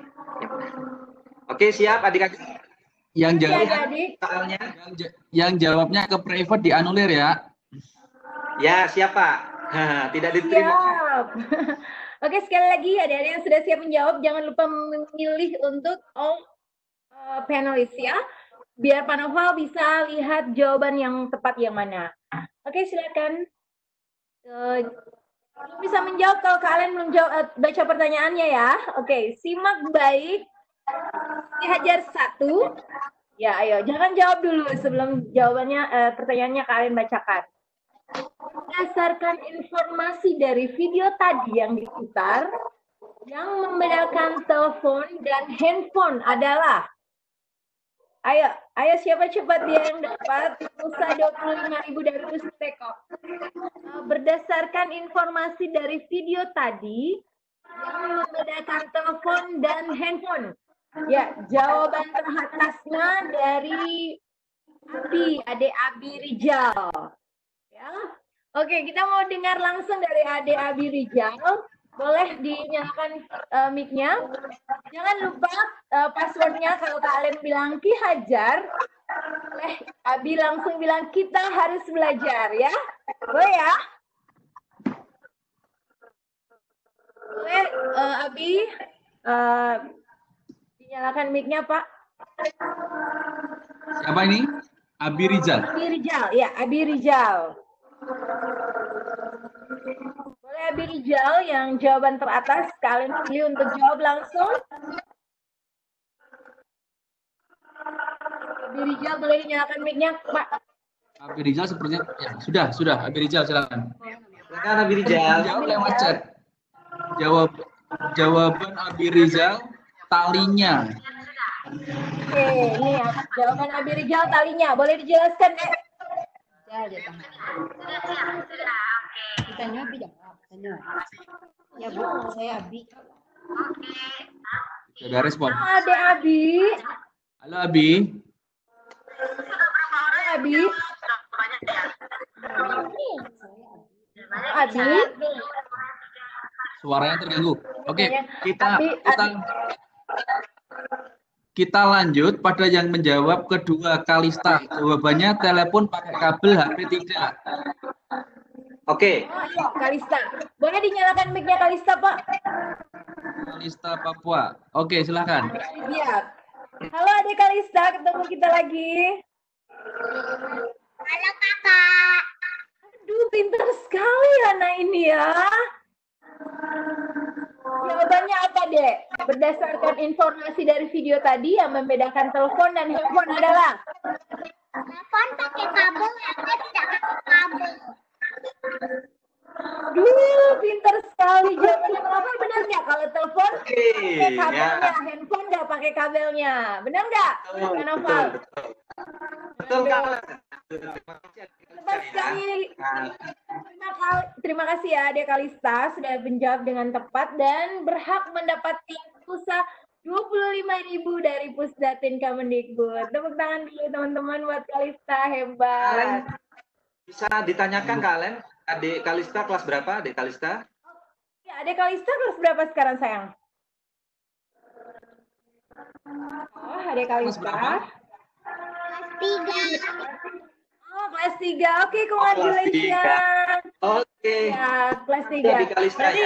Oke, siap adik-adik. Yang Oke, jawab adik-adik. Soalnya yang, yang jawabnya ke private dianulir ya. ya, siapa? Tidak diterima. Siap. Oke, sekali lagi adik-adik yang sudah siap menjawab, jangan lupa memilih untuk all uh, panelis ya. Biar Pak Noval bisa lihat jawaban yang tepat yang mana. Oke, silakan. Uh, bisa menjawab kalau kalian belum jawab, uh, baca pertanyaannya ya. Oke, simak baik. Ki Hajar satu. Ya, ayo, jangan jawab dulu sebelum jawabannya, uh, pertanyaannya kalian bacakan. Berdasarkan informasi dari video tadi yang diputar, yang membedakan telepon dan handphone adalah, ayo, ayo siapa cepat dia yang dapat pulsa dua puluh lima ribu dari Pusteko. Berdasarkan informasi dari video tadi, yang membedakan telepon dan handphone. Ya, jawaban teratasnya dari Abi, Ade Abi Rijal. Ya. Oke, kita mau dengar langsung dari Ade Abi Rijal. boleh dinyalakan uh, mic-nya. Jangan lupa uh, passwordnya kalau kalian bilang Ki Hajar, boleh Abi langsung bilang kita harus belajar ya. Boleh ya? Boleh uh, Abi uh, dinyalakan mic-nya Pak. Siapa ini? Abi Rizal. Abi Rizal, ya Abi Rizal. Boleh Abi Rizal yang jawaban teratas kalian pilih untuk jawab langsung. Abi Rizal boleh dinyalakan mic-nya Pak. Abi Rizal sepertinya ya sudah sudah Abi Rizal silakan. Silakan Abi Rizal. Jawab lewat chat. Jawab jawaban Abi Rizal talinya. Oke, ini ya jawaban Abi Rizal talinya. Boleh dijelaskan, Dek? Ya, dia tanya. Ditanya Abi jawab. Tanya. Ya Bu, saya Abi. Sudah respon. Halo, Adek Abi. Halo Abi. Halo, Abi. Abi. Suaranya terganggu. Oke, kita Abi- kita kita lanjut pada yang menjawab kedua Kalista. Jawabannya telepon pakai kabel, H P tidak. Oke, Oh, iya, Kalista. Boleh dinyalakan mic-nya Kalista, Pak? Kalista Papua. Oke, silakan. Iya. Halo Adek Kalista, ketemu kita lagi. Halo kakak. Aduh, pintar sekali anak ini ya. Jawabannya apa, Dek? Berdasarkan informasi dari video tadi yang membedakan telepon dan handphone adalah Telepon pakai kabel, H P tidak pakai kabel. Duh, pintar sekali jawabannya. Kenapa benar nggak kalau telepon oke, pakai kabelnya, ya. handphone nggak pakai kabelnya? Benar nggak, Betul, Kak Noval? betul, betul. Betul, Kak. Terima kasih, Abi Tepat Rizal, sekali. ya. Nah, Terima, kal- terima kasih ya Adek Kalista sudah menjawab dengan tepat dan berhak mendapatkan pulsa dua puluh lima ribu dari Pusdatin Kemendikbud. Tepuk tangan dulu teman-teman buat Kalista, hebat. bisa ditanyakan Kak Alen, adik Kalista kelas berapa? Adik Kalista? Ya, Adek Kalista kelas berapa sekarang sayang? Oh, Adek Kelas Kalista. berapa? Kelas tiga. Oh, kelas tiga. Oke, Oh, kelas congratulations. Oke. Ya, kelas Itu tiga. Adik Kalista Berarti- ya.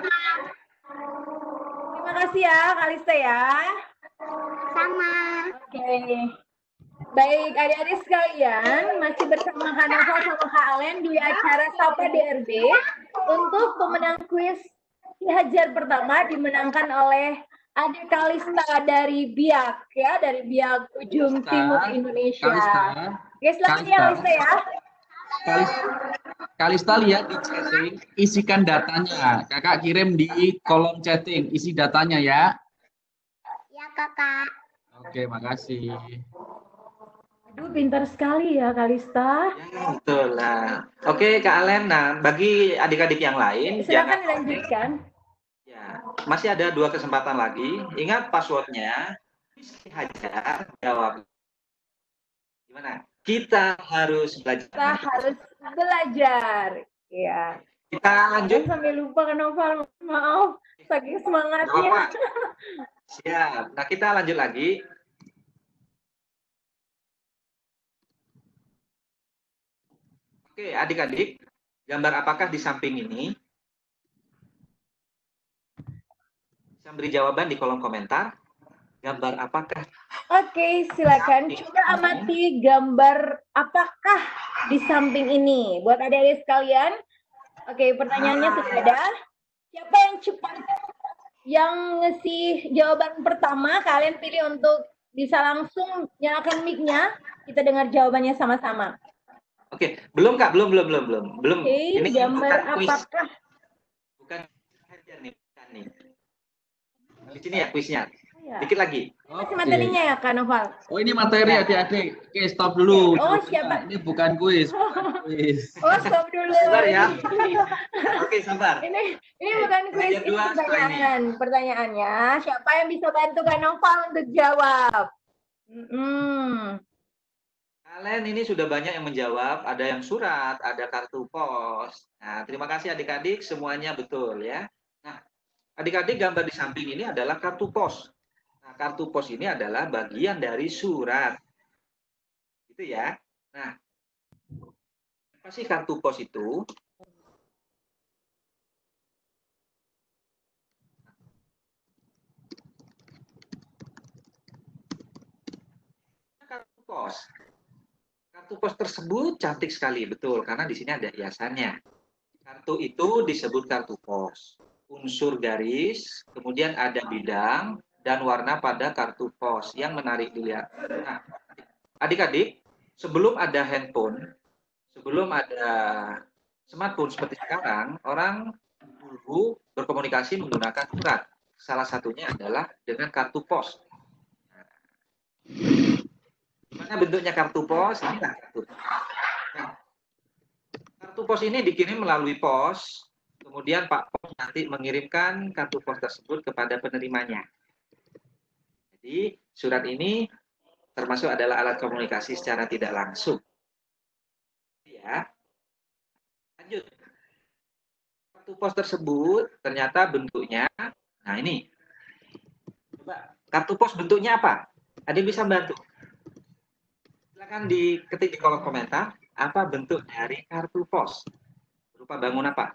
Terima kasih ya, Kalista ya. Sama. Oke. Baik, adik-adik sekalian, masih bersama Kak Nova sama Kak Alen di acara Sapa D R B untuk pemenang kuis Ki Hajar pertama dimenangkan oleh Adik Kalista dari Biak ya, dari Biak ujung Kalista, timur Indonesia. Kalista. Oke, silakan ya Kalista. Kalista ya. Kalista, Kalista lihat di chatting, isikan datanya. Kakak kirim di kolom chatting, isi datanya ya. Ya kakak. Oke, makasih. Aduh, pintar sekali ya Kalista. Ya, betul lah. Oke, Kak Alen. Nah, bagi adik-adik yang lain, Silakan jangan dilanjutkan. ya, masih ada dua kesempatan lagi. Ingat passwordnya. Ki Hajar jawab. Gimana? Kita harus belajar. Kita harus belajar. Ya. Kita lanjut. Jangan sampai lupa kan Noval, maaf. Saking Gak semangatnya. apa-apa. Siap. Nah, kita lanjut lagi. Oke, adik-adik, gambar apakah di samping ini? Bisa beri jawaban di kolom komentar. Gambar apakah? Oke, silakan coba amati gambar apakah di samping ini. Buat adik-adik sekalian, oke pertanyaannya sudah ada. Siapa yang cepat yang ngasih jawaban pertama, kalian pilih untuk bisa langsung nyalakan mic-nya. Kita dengar jawabannya sama-sama. Oke, belum Kak, belum, belum, belum, belum, belum. Oke, Ini gambar bukan kuis, apakah? bukan hajar nih, bukan nih. Di sini ya kuisnya. Ya. Dikit lagi. Masih materinya ya, Kak Noval? Oh, ini materi adik-adik. Oke, stop dulu. Oh, siapa? Ini bukan kuis. bukan kuis. Oh, stop dulu. Sabar ya. Oke, sabar. Ini ini bukan kuis, Yang ini kedua, pertanyaan. Pertanyaannya, siapa yang bisa bantu Kak Noval untuk jawab? Hmm. Kalian ini sudah banyak yang menjawab, ada yang surat, ada kartu pos. Nah, terima kasih adik-adik, semuanya betul ya. Nah, Adik-adik, gambar di samping ini adalah kartu pos. Nah, kartu pos ini adalah bagian dari surat. Gitu ya. Nah, apa sih kartu pos itu? Kartu pos. Kartu pos tersebut cantik sekali, betul, karena di sini ada hiasannya. Kartu itu disebut kartu pos. Unsur garis, kemudian ada bidang dan warna pada kartu pos yang menarik dilihat. Nah, adik-adik, sebelum ada handphone, sebelum ada smartphone seperti sekarang, orang dulu berkomunikasi menggunakan surat. Salah satunya adalah dengan kartu pos. Mana bentuknya kartu pos? Inilah kartu. Nah, kartu pos ini dikirim melalui pos, kemudian Pak Pos nanti mengirimkan kartu pos tersebut kepada penerimanya. Jadi surat ini termasuk adalah alat komunikasi secara tidak langsung. Ya. Lanjut. Kartu pos tersebut ternyata bentuknya, nah ini. Coba, kartu pos bentuknya apa? Ada yang bisa bantu? Silakan diketik di kolom komentar, apa bentuk dari kartu pos? Berupa bangun apa?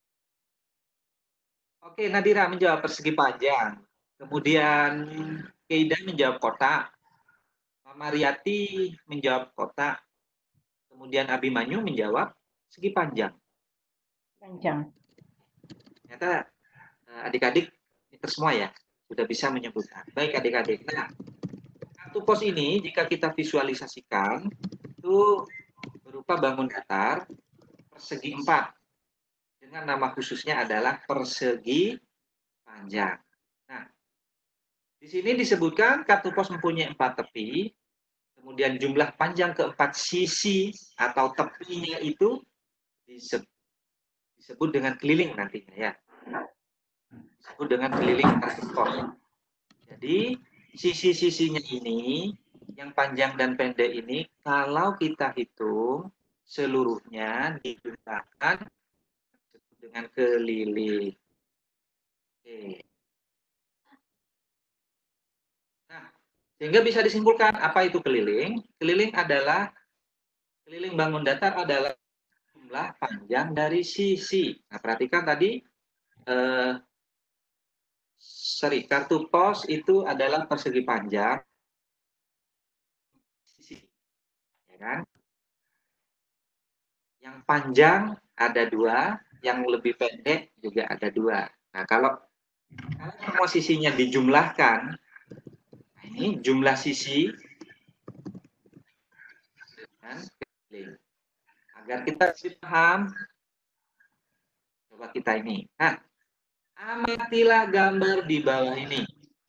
Oke, Nadira menjawab persegi panjang. Kemudian Keida menjawab kotak. Mama Riyati menjawab kotak. Kemudian Abimanyu menjawab segi panjang. Panjang. Ternyata adik-adik pintar semua ya, sudah bisa menyebutkan. Baik adik-adik. Nah, kartu pos ini jika kita visualisasikan itu berupa bangun datar persegi empat dengan nama khususnya adalah persegi panjang. Nah, di sini disebutkan kartu pos mempunyai empat tepi, kemudian jumlah panjang keempat sisi atau tepinya itu disebut dengan keliling nantinya ya. Disebut dengan keliling kartu pos. Jadi sisi-sisinya ini, yang panjang dan pendek ini, kalau kita hitung seluruhnya digunakan dengan keliling. Oke. Nah, sehingga bisa disimpulkan apa itu keliling. Keliling adalah, keliling bangun datar adalah jumlah panjang dari sisi. Nah, perhatikan tadi, eh, sorry, kartu pos itu adalah persegi panjang. Ya kan? Yang panjang ada dua, yang lebih pendek juga ada dua. Nah, kalau, kalau semua sisinya dijumlahkan, nah ini jumlah sisi dengan keliling. Agar kita lebih paham, coba kita ini. Nah, amatilah gambar di bawah ini.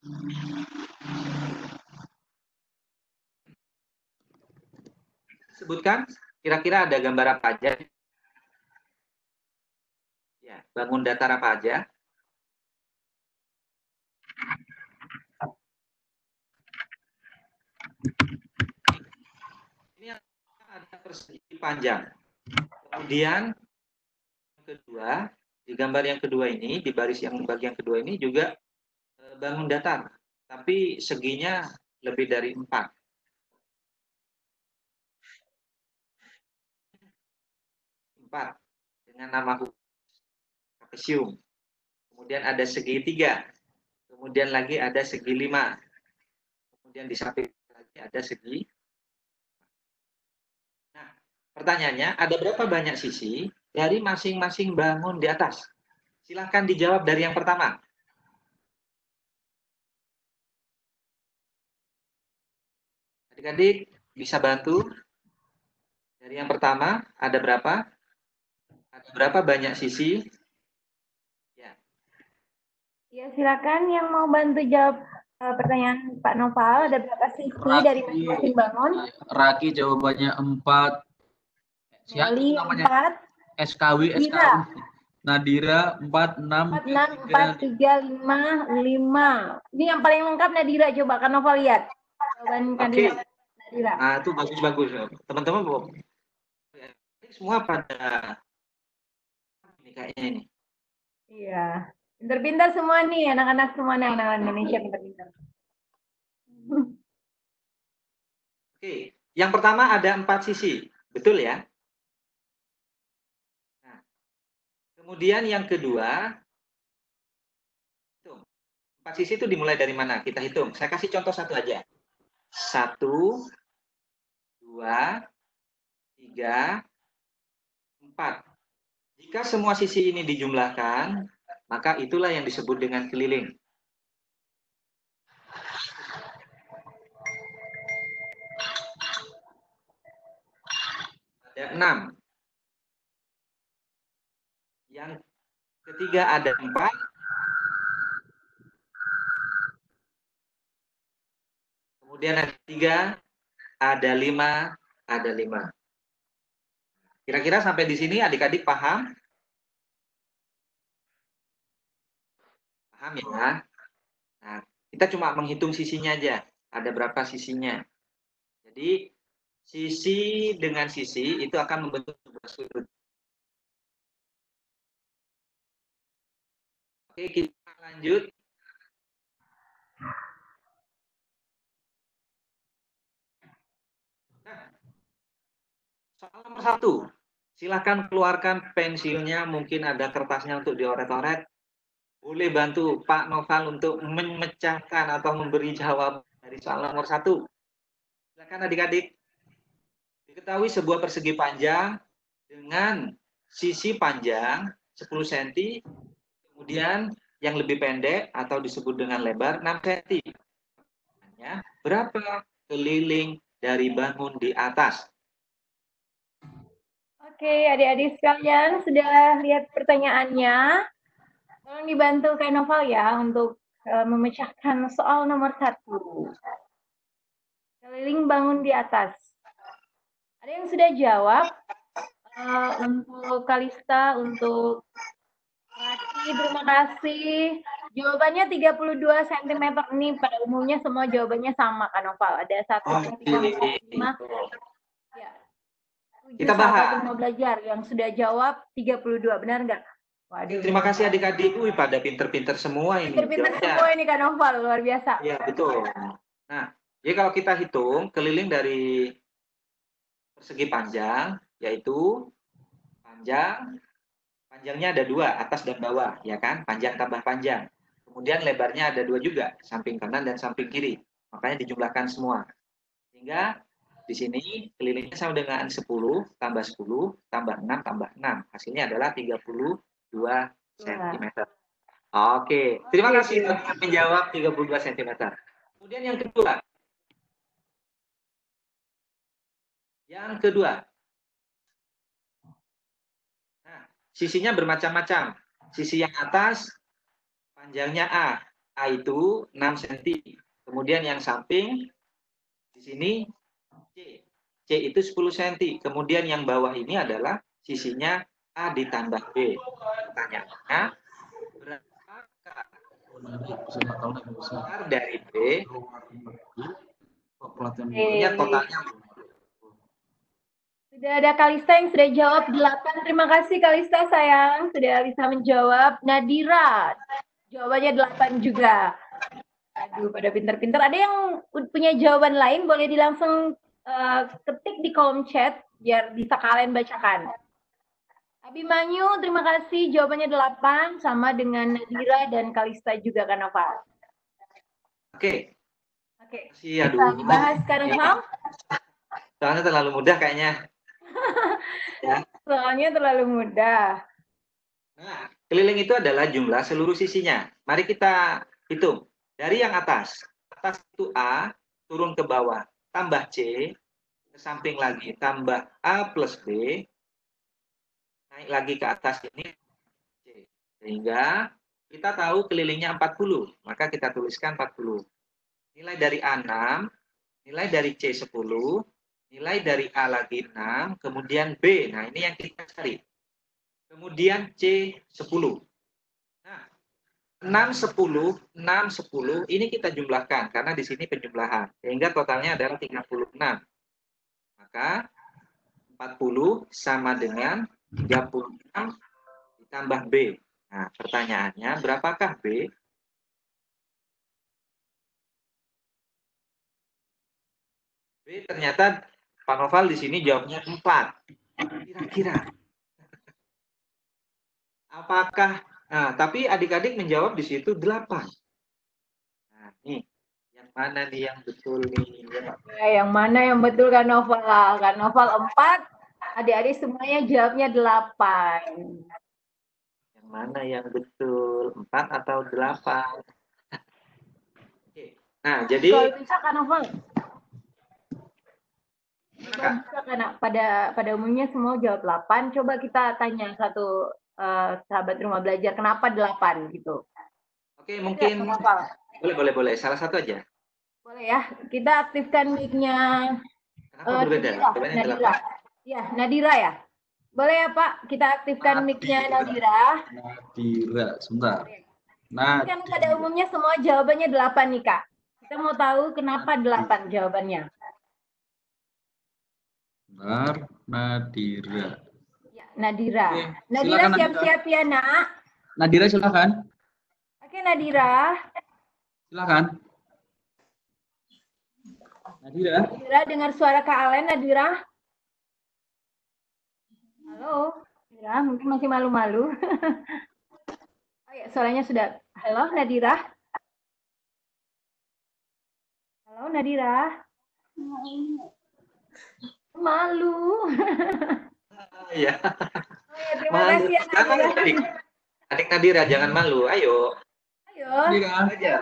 Sebutkan, kira-kira ada gambar apa aja? Ya, bangun datar apa aja? Ini ada persegi panjang. Kemudian yang kedua, di gambar yang kedua ini, di baris yang bagian kedua ini juga bangun datar, tapi seginya lebih dari empat. Empat dengan nama trapesium. Kemudian ada segi tiga. Kemudian lagi ada segi lima. Kemudian di samping lagi ada segi. Nah, pertanyaannya, ada berapa banyak sisi dari masing-masing bangun di atas? Silahkan dijawab dari yang pertama. Adik-adik bisa bantu? Dari yang pertama, ada berapa? Ada berapa banyak sisi? Ya. Ya, silakan yang mau bantu jawab uh, pertanyaan Pak Noval. Ada berapa sisi Raki, dari masing-masing bangun? Raki jawabannya empat. Siapa Meli namanya? empat. S K W, S K W. Nadira empat, enam, empat, enam, empat, tiga, lima, lima. Ini yang paling lengkap Nadira. Coba Kak Noval lihat. Jawaban Oke. Nadira. Nah, itu bagus-bagus. Teman-teman, semua pada ini kayaknya ini. Iya. Pintar-pintar semua nih, anak-anak semua nih, anak-anak Indonesia pintar-pintar. Oke, yang pertama ada empat sisi, betul ya? Nah, kemudian yang kedua, hitung. Empat sisi itu dimulai dari mana? Kita hitung. Saya kasih contoh satu aja. Satu, dua, tiga, empat. Jika semua sisi ini dijumlahkan, maka itulah yang disebut dengan keliling. Ada enam. Yang ketiga ada empat. Kemudian ada tiga, ada lima, ada lima. Kira-kira sampai di sini adik-adik paham? Paham ya? Nah, kita cuma menghitung sisinya aja. Ada berapa sisinya. Jadi, sisi dengan sisi itu akan membentuk sebuah sudut. Oke, kita lanjut. Nah, soal nomor satu. Silahkan keluarkan pensilnya, mungkin ada kertasnya untuk dioret-oret. Boleh bantu Pak Noval untuk memecahkan atau memberi jawaban dari soal nomor satu. Silakan adik-adik. Diketahui sebuah persegi panjang dengan sisi panjang sepuluh sentimeter, kemudian yang lebih pendek atau disebut dengan lebar enam sentimeter. Berapa keliling dari bangun di atas? Oke, adik-adik sekalian sudah lihat pertanyaannya. Tolong dibantu Kak Noval ya untuk uh, memecahkan soal nomor satu. Keliling bangun di atas. Ada yang sudah jawab? Uh, untuk Kalista, untuk Rati, terima kasih. Jawabannya tiga puluh dua sentimeter. Ini pada umumnya semua jawabannya sama Kak Noval. Ada satu tiga empat lima. Ya. Kita bahas. Mau belajar yang sudah jawab tiga puluh dua, benar nggak? Waduh. Terima kasih adik-adik. Wih, pada pinter-pinter semua ini. Pinter-pinter semua ini Kak Noval, luar biasa. Iya, betul. Nah, jadi kalau kita hitung keliling dari persegi panjang, yaitu panjang, panjangnya ada dua, atas dan bawah, ya kan? Panjang tambah panjang. Kemudian lebarnya ada dua juga, samping kanan dan samping kiri. Makanya dijumlahkan semua. Sehingga di sini kelilingnya sama dengan sepuluh, tambah sepuluh, tambah enam, tambah enam. Hasilnya adalah tiga puluh dua sentimeter. Oke, terima kasih telah menjawab tiga puluh dua sentimeter. Kemudian yang kedua. Yang kedua. Nah, sisinya bermacam-macam. Sisi yang atas panjangnya A. A itu enam sentimeter. Kemudian yang samping di sini C. C itu sepuluh sentimeter. Kemudian yang bawah ini adalah sisinya A ditambah B. Pertanyaannya, berapakah besar dari B? Ini totalnya. Sudah ada Kalista yang sudah jawab delapan. Terima kasih Kalista sayang. Sudah bisa menjawab. Nadira. Jawabannya delapan juga. Aduh, pada pinter-pinter. Ada yang punya jawaban lain? Boleh dilangsung uh, ketik di kolom chat. Biar bisa kalian bacakan. Abimanyu, terima kasih. Jawabannya delapan. Sama dengan Nadira dan Kalista juga kan, Noval. Oke. Oke. Kita bahas sekarang, Noval. Soalnya terlalu mudah kayaknya. Ya. Soalnya terlalu mudah. Nah, keliling itu adalah jumlah seluruh sisinya. Mari kita hitung. Dari yang atas. Atas itu A, turun ke bawah. Tambah C, ke samping lagi. Tambah A plus B. Naik lagi ke atas ini. C. Sehingga kita tahu kelilingnya empat puluh. Maka kita tuliskan empat puluh. Nilai dari A enam. Nilai dari C sepuluh. Nilai dari A lagi enam. Kemudian B. Nah, ini yang kita cari. Kemudian C sepuluh. Nah, enam, sepuluh, enam, sepuluh. Ini kita jumlahkan. Karena di sini penjumlahan. Sehingga totalnya adalah tiga puluh enam. Maka empat puluh sama dengan tiga puluh enam ditambah B. Nah, pertanyaannya, berapakah B? B ternyata Pak Noval di sini jawabnya empat. Kira-kira. Apakah, nah, tapi adik-adik menjawab di situ delapan. Nah, nih, yang mana nih yang betul nih? Ya, yang mana yang betul Kak Noval? Kak Noval empat, adik-adik semuanya jawabnya delapan. Yang mana yang betul? empat atau delapan? Oke. Nah, jadi Kalau bisa Kak Noval. Kak? Bisa karena pada pada umumnya semua jawab delapan. Coba kita tanya satu uh, sahabat rumah belajar kenapa delapan gitu. Oke, mungkin boleh boleh boleh salah satu aja. Boleh ya. Kita aktifkan mic-nya. Kenapa uh, berbeda? Nadira. Nadira. Ya, Nadira ya. Boleh ya Pak, kita aktifkan mic-nya Nadira. Nadira, sebentar. Nah, kan pada umumnya semua jawabannya delapan nih Kak. Kita mau tahu kenapa delapan jawabannya. Benar, Nadira. Ya, Nadira. Oke, Nadira silakan, siap-siap ya, Nak. Nadira silakan. Oke, Nadira. Silakan. Nadira. Nadira dengar suara Kak Alen, Nadira. Halo, Nadira, mungkin masih malu-malu. Oh ya, suaranya sudah. Halo, Nadira. Halo, Nadira. Malu. Iya. Oh ya, terima Malu. kasih ya Nadira. Adik, adik Nadira jangan malu. Ayo. Ayo. Nadira. Aja.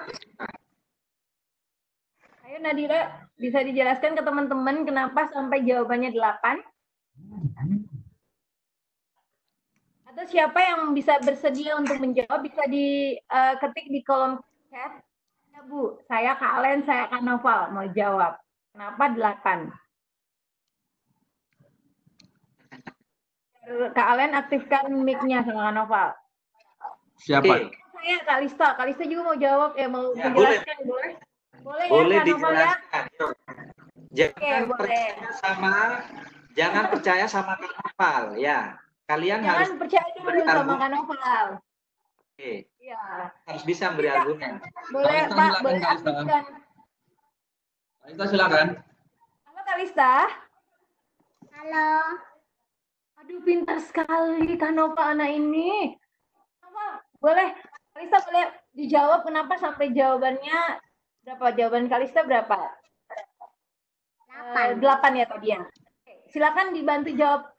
Ayo Nadira, bisa dijelaskan ke teman-teman kenapa sampai jawabannya delapan? Atau siapa yang bisa bersedia untuk menjawab bisa diketik di kolom chat. Ya Bu, saya Kak Alen, saya Kak Noval mau jawab. Kenapa delapan? Kak Alen aktifkan mic-nya sama Kak Noval. Siapa? Oke. Saya Kak Lista, Kak Lista juga mau jawab, ya mau Ya, menjelaskan boleh? Boleh, Boleh ya Kak Noval ya? dijelaskan. Jangan Oke, boleh. percaya sama jangan percaya sama Kak Noval ya. Kalian Jangan harus percaya dulu beri sama argumen. Kak Noval. Oke, Iya. harus bisa beri argumen. Boleh Kalista, Pak, silakan, boleh Kalista. aktifkan. Kalista silakan. Halo Kalista. Halo. Aduh, pintar sekali Kak Nova anak ini. Nova, boleh, Kalista boleh dijawab kenapa sampai jawabannya berapa? Jawaban Kalista berapa? Delapan. Uh, delapan ya tadi ya. Oke, silakan dibantu jawab.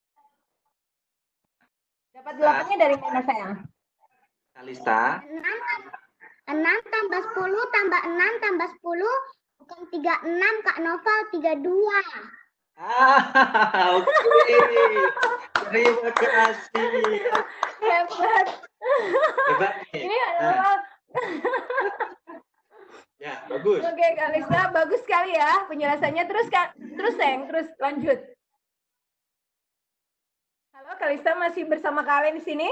Dapat delapannya dari mana sayang? Kalista. enam tambah sepuluh tambah enam tambah sepuluh bukan tiga puluh enam Kak Noval tiga puluh dua. Ah, oke. Terima kasih. Hebat. Hebat nih. Ini Nah, adalah ya, bagus. Oke, Kalista, bagus sekali ya penjelasannya. Terus Kak, terus Seng, terus lanjut. Halo, Kalista masih bersama kalian di sini?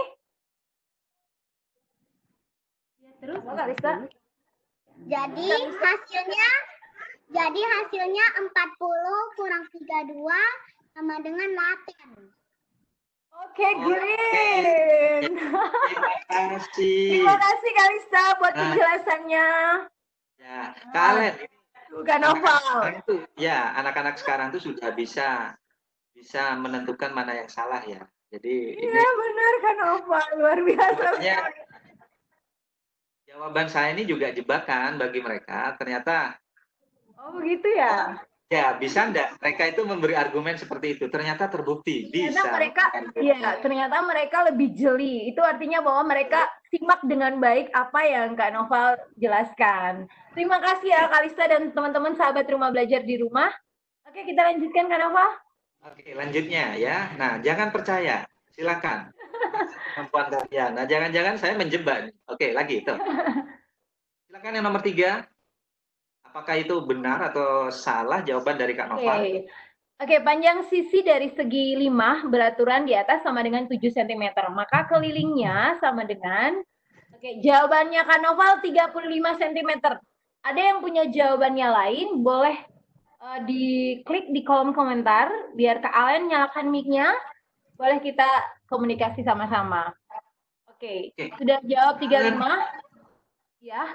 Ya, terus Halo, Kalista. Jadi hasilnya jadi hasilnya empat puluh kurang tiga puluh dua sama dengan delapan. Oke, Green. Terima kasih. Terima kasih Kalista buat Nah. penjelasannya. Ya, kalian Bukan Noval. ya, anak-anak sekarang tuh sudah bisa bisa menentukan mana yang salah ya. Jadi ini Iya, benar kan Noval, luar biasa. sebenarnya jawaban saya ini juga jebakan bagi mereka. Ternyata Oh, begitu ya. ya bisa enggak mereka itu memberi argumen seperti itu. Ternyata terbukti Ternyata bisa. mereka, ya, ternyata mereka lebih jeli. Itu artinya bahwa mereka simak dengan baik apa yang Kak Noval jelaskan. Terima kasih ya Kalista dan teman-teman sahabat rumah belajar di rumah. Oke, kita lanjutkan Kak Noval. Oke, lanjutnya ya. Nah, jangan percaya. Silakan. Kemampuan kalian. Nah, jangan-jangan saya menjebak. Oke, lagi tuh. Silakan yang nomor tiga. Apakah itu benar atau salah jawaban dari Kak Nova? Oke. Oke, panjang sisi dari segi lima beraturan di atas sama dengan tujuh sentimeter. Maka kelilingnya sama dengan, oke, jawabannya Kak Noval tiga puluh lima sentimeter. Ada yang punya jawabannya lain, boleh uh, diklik di kolom komentar, biar Kak Alen nyalakan mic-nya, boleh kita komunikasi sama-sama. Oke, Oke. sudah jawab tiga puluh lima. Ya.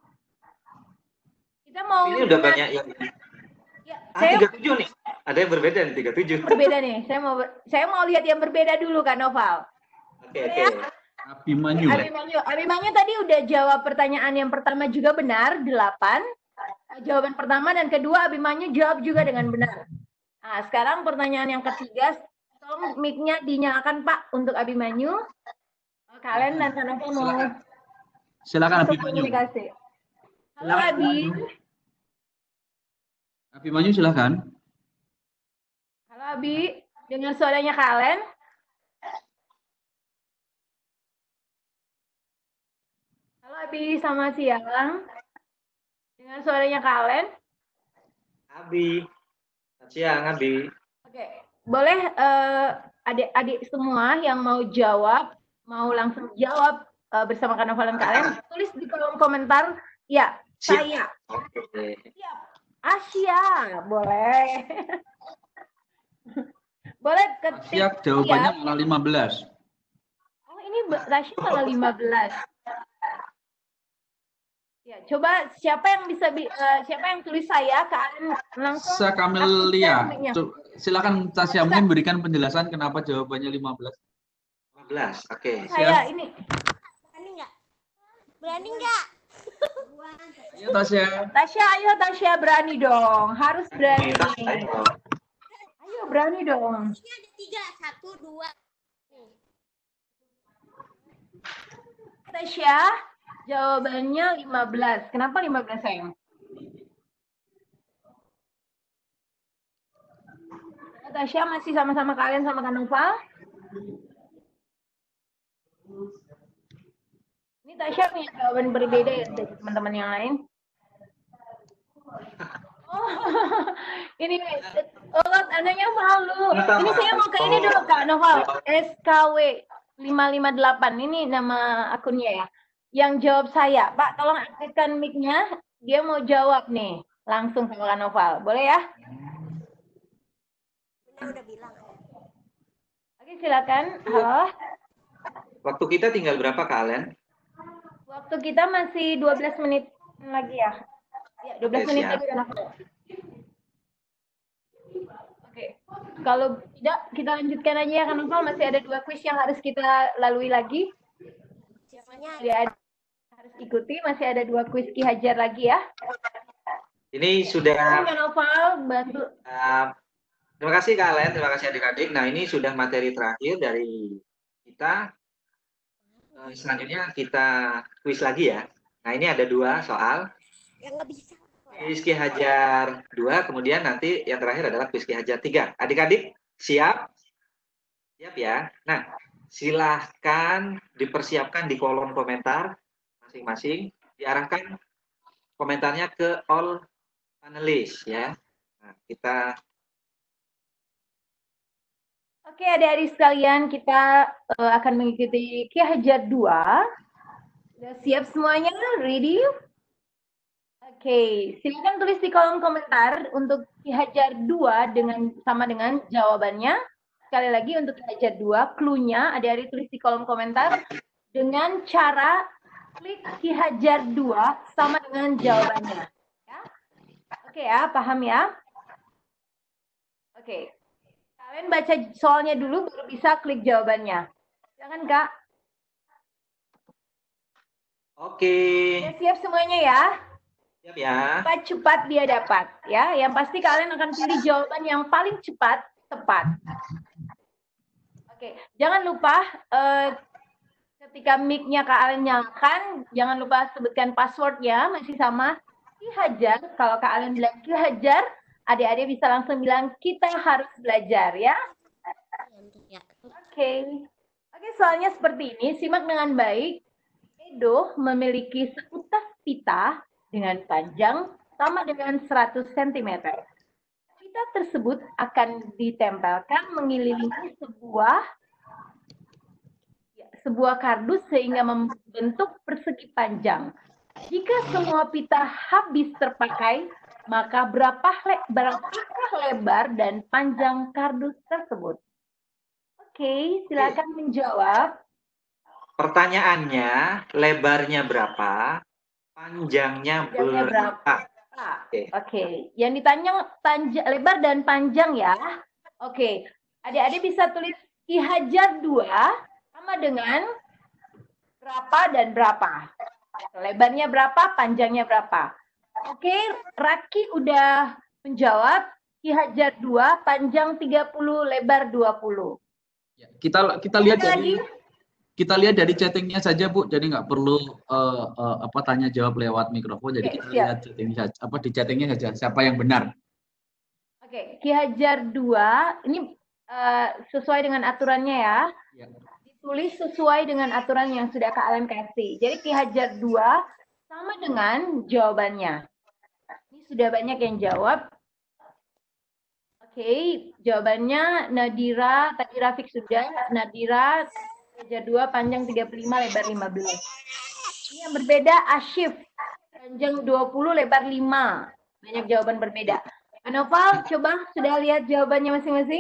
Kita mau Ini udah dengan- banyak yang Ya, ah, saya tiga puluh tujuh nih. Ada yang berbeda nih tiga puluh tujuh. berbeda nih. Saya mau ber- saya mau lihat yang berbeda dulu Kak Noval. Oke, Boleh oke. ya? Abimanyu. Abimanyu, Abimanyu tadi udah jawab pertanyaan yang pertama juga benar, delapan. Jawaban pertama dan kedua Abimanyu jawab juga dengan benar. Nah, sekarang pertanyaan yang ketiga, tolong mic-nya dinyalakan Pak untuk Abimanyu. Kalian dan Kak Noval mau Silakan. Silakan masuk Abimanyu. komunikasi. Halo Silakan, Abi. Abimanyu. Abimanyu silakan. Halo Abi, dengar suaranya kalian? Halo Abi, selamat siang. Dengar suaranya kalian? Abi. Selamat siang, Abi. Oke, boleh eh, adik-adik semua yang mau jawab, mau langsung jawab eh, bersama Kak Noval dan kalian, tulis di kolom komentar, ya, Siap. saya. Oke. Siap. Asia, boleh. boleh ketik. Siap, jawabannya siap. malah lima belas. Oh, ini Be- Rasya malah lima belas. Ya, coba siapa yang bisa bi- eh, siapa yang tulis saya, kalian langsung Sakamelia. aktifkan mic-nya. Co- Silakan Tasya mungkin berikan penjelasan kenapa jawabannya lima belas. lima belas. Oke. Saya ini Berani nggak? Berani nggak? Ayo Tasya. Tasya, ayo Tasya berani dong, harus berani. Ayo. Ayo berani dong. Ini ada tiga, satu, dua. Tasya, jawabannya lima belas. Kenapa lima belas sayang? Tasya masih sama-sama kalian sama Kak Noval? Ini Tasya punya jawaban berbeda ya dari teman-teman yang lain. Oh, ini oh, anaknya malu. Ini saya mau ke ini dulu Kak Noval. S K W lima lima delapan ini nama akunnya ya. Yang jawab saya, Pak, tolong aktifkan mic-nya. Dia mau jawab nih, langsung sama Kak Noval. Boleh ya? Bunda udah bilang. Oke, silakan. Halo. Waktu kita tinggal berapa, Kak Alen? Waktu kita masih dua belas menit lagi ya. Ya, dua belas Oke, menit siap. lagi Kak Noval. Oke. Kalau tidak, kita lanjutkan aja ya Kak Noval. Masih ada dua kuis yang harus kita lalui lagi. Siapanya? Ya, harus ikuti. Masih ada dua kuis Ki Hajar lagi ya. Ini sudah Kak Noval, bantu. uh, terima kasih Kak Alen, terima kasih adik-adik. Nah, ini sudah materi terakhir dari kita. Uh, selanjutnya kita kuis lagi ya. Nah, ini ada dua soal. Yang nggak bisa. Kuis Ki Hajar dua, kemudian nanti yang terakhir adalah kuis Ki Hajar tiga. Adik-adik, siap? Siap ya? Nah, silahkan dipersiapkan di kolom komentar masing-masing. Diarahkan komentarnya ke all panelis ya. Nah, kita Oke, adik-adik sekalian, kita uh, akan mengikuti Ki Hajar dua. Sudah siap semuanya? Ready? Oke, silakan tulis di kolom komentar untuk Ki Hajar dua dengan sama dengan jawabannya. Sekali lagi untuk Ki Hajar dua, clue-nya adik-adik tulis di kolom komentar dengan cara klik Ki Hajar dua sama dengan jawabannya. Ya? Oke ya, paham ya? Oke. Kalian baca soalnya dulu baru bisa klik jawabannya. Silakan Kak. Oke. Sudah siap semuanya ya? Siap ya. Cepat cepat dia dapat ya. Yang pasti kalian akan pilih jawaban yang paling cepat tepat. Oke, jangan lupa eh, ketika mic-nya Kak Alen nyalakan, jangan lupa sebutkan passwordnya masih sama Ki Hajar. Kalau Kak Alen bilang Ki Hajar, adik-adik bisa langsung bilang kita harus belajar ya. Ya. Oke. Oke, soalnya seperti ini, simak dengan baik. Edo memiliki seutas pita dengan panjang sama dengan seratus sentimeter. Pita tersebut akan ditempelkan mengelilingi sebuah ya, sebuah kardus sehingga membentuk persegi panjang. Jika semua pita habis terpakai, maka berapa le berapakah lebar dan panjang kardus tersebut? Oke, silakan menjawab. pertanyaannya lebarnya berapa, panjangnya Panjangnya berapa? berapa? Oke, okay. Yang ditanya panjang, lebar dan panjang ya. Oke, okay. Adik-adik bisa tulis Ki Hajar dua sama dengan berapa dan berapa. Lebarnya berapa, panjangnya berapa. Oke, okay. Raki udah menjawab Ki Hajar dua, panjang tiga puluh, lebar dua puluh. Ya, kita kita lihat dari lagi? kita lihat dari chattingnya saja Bu, jadi nggak perlu uh, uh, apa tanya jawab lewat mikrofon. Jadi okay, kita siap. lihat chattingnya saja, apa di chattingnya saja siapa yang benar. Oke, okay. Ki Hajar dua ini uh, sesuai dengan aturannya ya. ya. Ditulis sesuai dengan aturan yang sudah Kak Alen kasih. Jadi Ki Hajar dua sama dengan jawabannya. Ini sudah banyak yang jawab. Oke, okay. Jawabannya Nadira, tadi Rafiq sudah, Nadira Hajar dua panjang tiga puluh lima, lebar lima belas. Ini yang berbeda Asyif, panjang dua puluh, lebar lima. Banyak jawaban berbeda. Anoval, coba sudah lihat jawabannya masing-masing?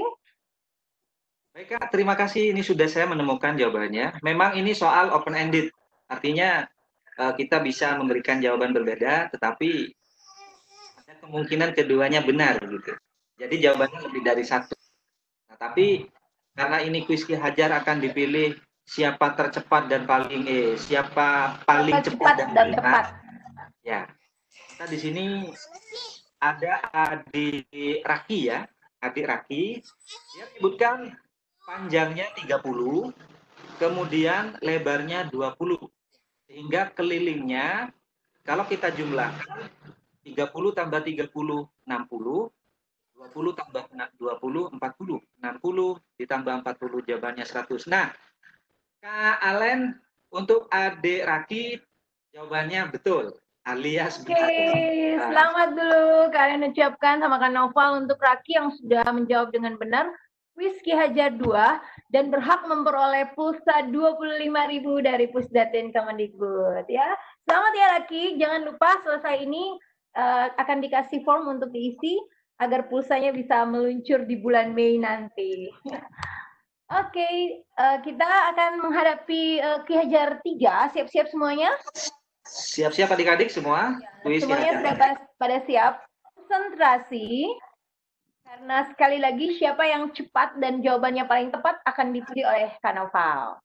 Baik Kak, terima kasih. Ini sudah saya menemukan jawabannya. Memang ini soal open-ended. Artinya kita bisa memberikan jawaban berbeda, tetapi ada kemungkinan keduanya benar gitu. Jadi jawabannya lebih dari satu. Nah, tapi karena ini kuis Ki Hajar akan dipilih siapa tercepat dan paling eh siapa paling siapa cepat, cepat dan, dan tepat. Ya, kita di sini ada adik Raki ya, adik Raki. Dia menyebutkan panjangnya tiga puluh, kemudian lebarnya dua puluh, sehingga kelilingnya kalau kita jumlahkan tiga puluh tambah tiga puluh enam puluh. dua puluh tambah dua puluh, empat puluh. enam puluh ditambah empat puluh, jawabannya seratus. Nah, Kak Alen, untuk adik Raki, jawabannya betul, alias Oke, okay, selamat dulu kalian ucapkan sama Kak Noval untuk Raki yang sudah menjawab dengan benar kuis Ki Hajar dua dan berhak memperoleh pulsa dua puluh lima ribu dari Pusdatin Kemendikbud ya. Selamat ya Raki, jangan lupa selesai ini uh, akan dikasih form untuk diisi agar pulsanya bisa meluncur di bulan Mei nanti. Oke, okay, uh, kita akan menghadapi uh, Ki Hajar tiga. Siap-siap semuanya? Siap-siap adik-adik semua? Ya, semuanya sudah pada siap. Konsentrasi. Karena sekali lagi siapa yang cepat dan jawabannya paling tepat akan dipilih oleh Kak Noval.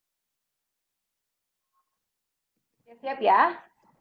Siap-siap ya?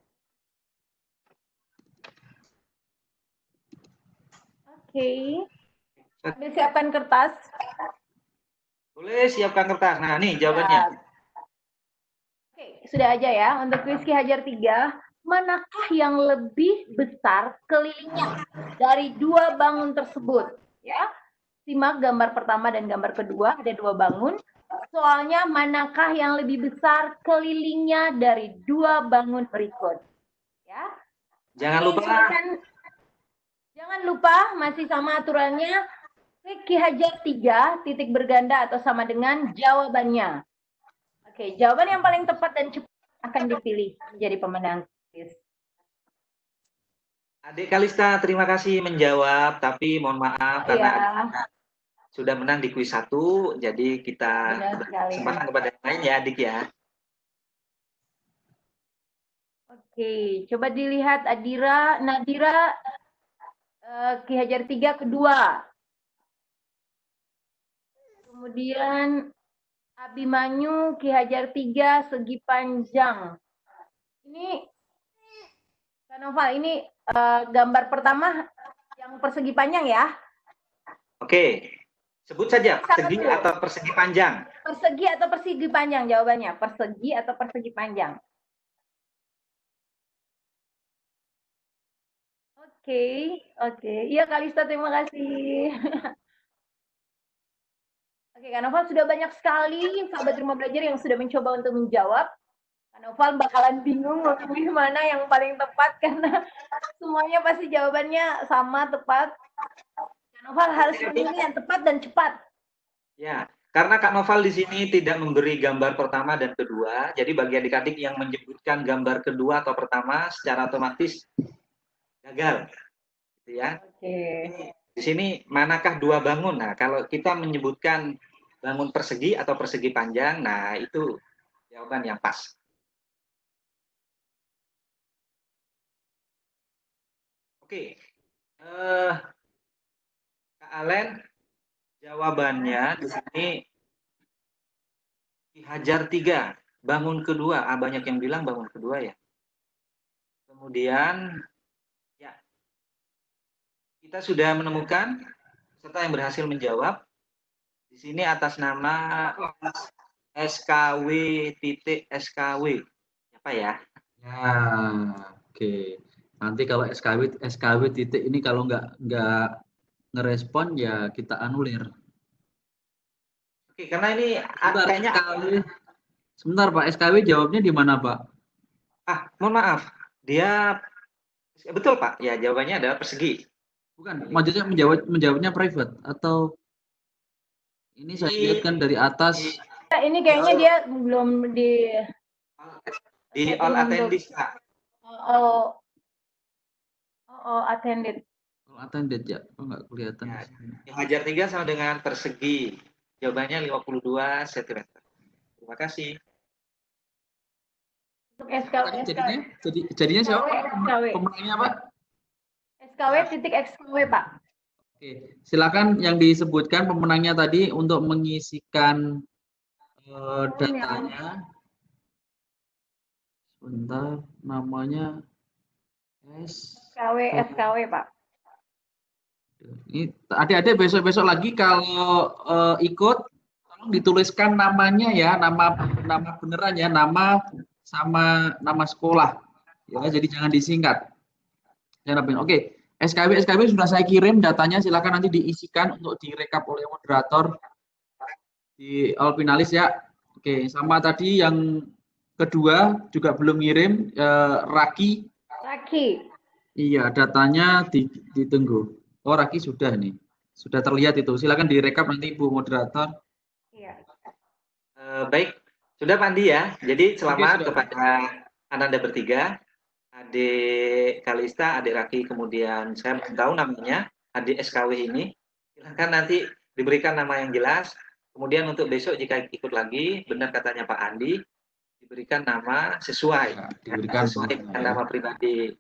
Oke, okay. Ambil siapkan kertas. Boleh siapkan kertas. Nah, nih jawabannya. Oke, okay. Sudah aja ya. Untuk kuis Ki Hajar tiga, manakah yang lebih besar kelilingnya dari dua bangun tersebut? Ya, simak gambar pertama dan gambar kedua, ada dua bangun. Soalnya manakah yang lebih besar kelilingnya dari dua bangun berikut? Ya. Jangan lupa. Jangan, jangan lupa masih sama aturannya. Ki Hajar tiga titik berganda atau sama dengan jawabannya. Oke, jawaban yang paling tepat dan cepat akan dipilih menjadi pemenang kuis. Adik Kalista, terima kasih menjawab, tapi mohon maaf karena ya. Sudah menang di kuis satu, jadi kita kesempatan kepada yang lain ya adik ya. Oke, coba dilihat Adira, Nadira, uh, Ki Hajar tiga kedua. Kemudian Abimanyu, Ki Hajar tiga segi panjang. Ini, Kak Nova, ini uh, gambar pertama yang persegi panjang ya. Oke, sebut saja persegi atau persegi panjang. Persegi atau persegi panjang jawabannya. Persegi atau persegi panjang. Oke, oke. Iya Kalista, terima kasih. Oke, Kak Noval sudah banyak sekali sahabat rumah belajar yang sudah mencoba untuk menjawab. Kak Noval bakalan bingung memilih mana yang paling tepat karena semuanya pasti jawabannya sama tepat. Kak Noval harus memilih yang tepat dan cepat. Ya, karena Kak Noval di sini tidak memberi gambar pertama dan kedua, jadi bagi adik-adik yang menyebutkan gambar kedua atau pertama secara otomatis gagal, gitu ya. Oke. Di sini manakah dua bangun? Nah, kalau kita menyebutkan bangun persegi atau persegi panjang, nah itu jawaban yang pas. Oke, eh, Kak Alen, jawabannya di sini Ki Hajar tiga, bangun kedua. Ah, banyak yang bilang bangun kedua ya. Kemudian, ya, kita sudah menemukan peserta yang berhasil menjawab. Di sini atas nama S K W titik S K W. Apa ya? Ya, oke. Nanti kalau S K W S K W titik ini kalau nggak nggak ngerespon ya kita anulir. Oke, karena ini Sebentar, kayaknya S K W. Sebentar Pak, S K W jawabnya di mana Pak? ah, mohon maaf. Dia betul Pak. Ya, jawabannya adalah persegi. Bukan, maksudnya menjawab menjawabnya private atau ini saya lihat kan dari atas. Ini kayaknya dia belum di Di all attendees Pak. oh oh, oh attended. Kalau attended ya, oh nggak kelihatan. Ya, yang Hajar tiga sama dengan persegi. Jawabannya lima puluh dua sentimeter. Terima kasih. Untuk S K W, Tadi jadinya, jadi, jadinya siapa? S K W. Pemenangnya apa? S K W titik X K W Pak. Oke, silakan yang disebutkan pemenangnya tadi untuk mengisikan uh, datanya. Sebentar, namanya S. S K W S K W Pak. Ini adik-adik besok-besok lagi kalau uh, ikut tolong dituliskan namanya ya, nama nama beneran ya, nama sama nama sekolah. Ya, jadi jangan disingkat. Jangan apa. Oke, S K W S K W sudah saya kirim datanya, silakan nanti diisikan untuk direkap oleh moderator di all finalis ya. Oke, sama tadi yang kedua juga belum ngirim eh, Raki. Raki. Iya, datanya ditunggu. Oh, Raki sudah nih. Sudah terlihat itu. Silakan direkap nanti Ibu moderator. Iya. Uh, baik, sudah Pak Andi ya. Jadi selamat Oke, kepada Ananda bertiga, adik Kalista, adik Raki, kemudian saya belum tahu namanya, adik S K W ini. Silakan nanti diberikan nama yang jelas. Kemudian untuk besok jika ikut lagi, benar katanya Pak Andi, diberikan nama sesuai, ya, diberikan sesuai dengan nama pribadi.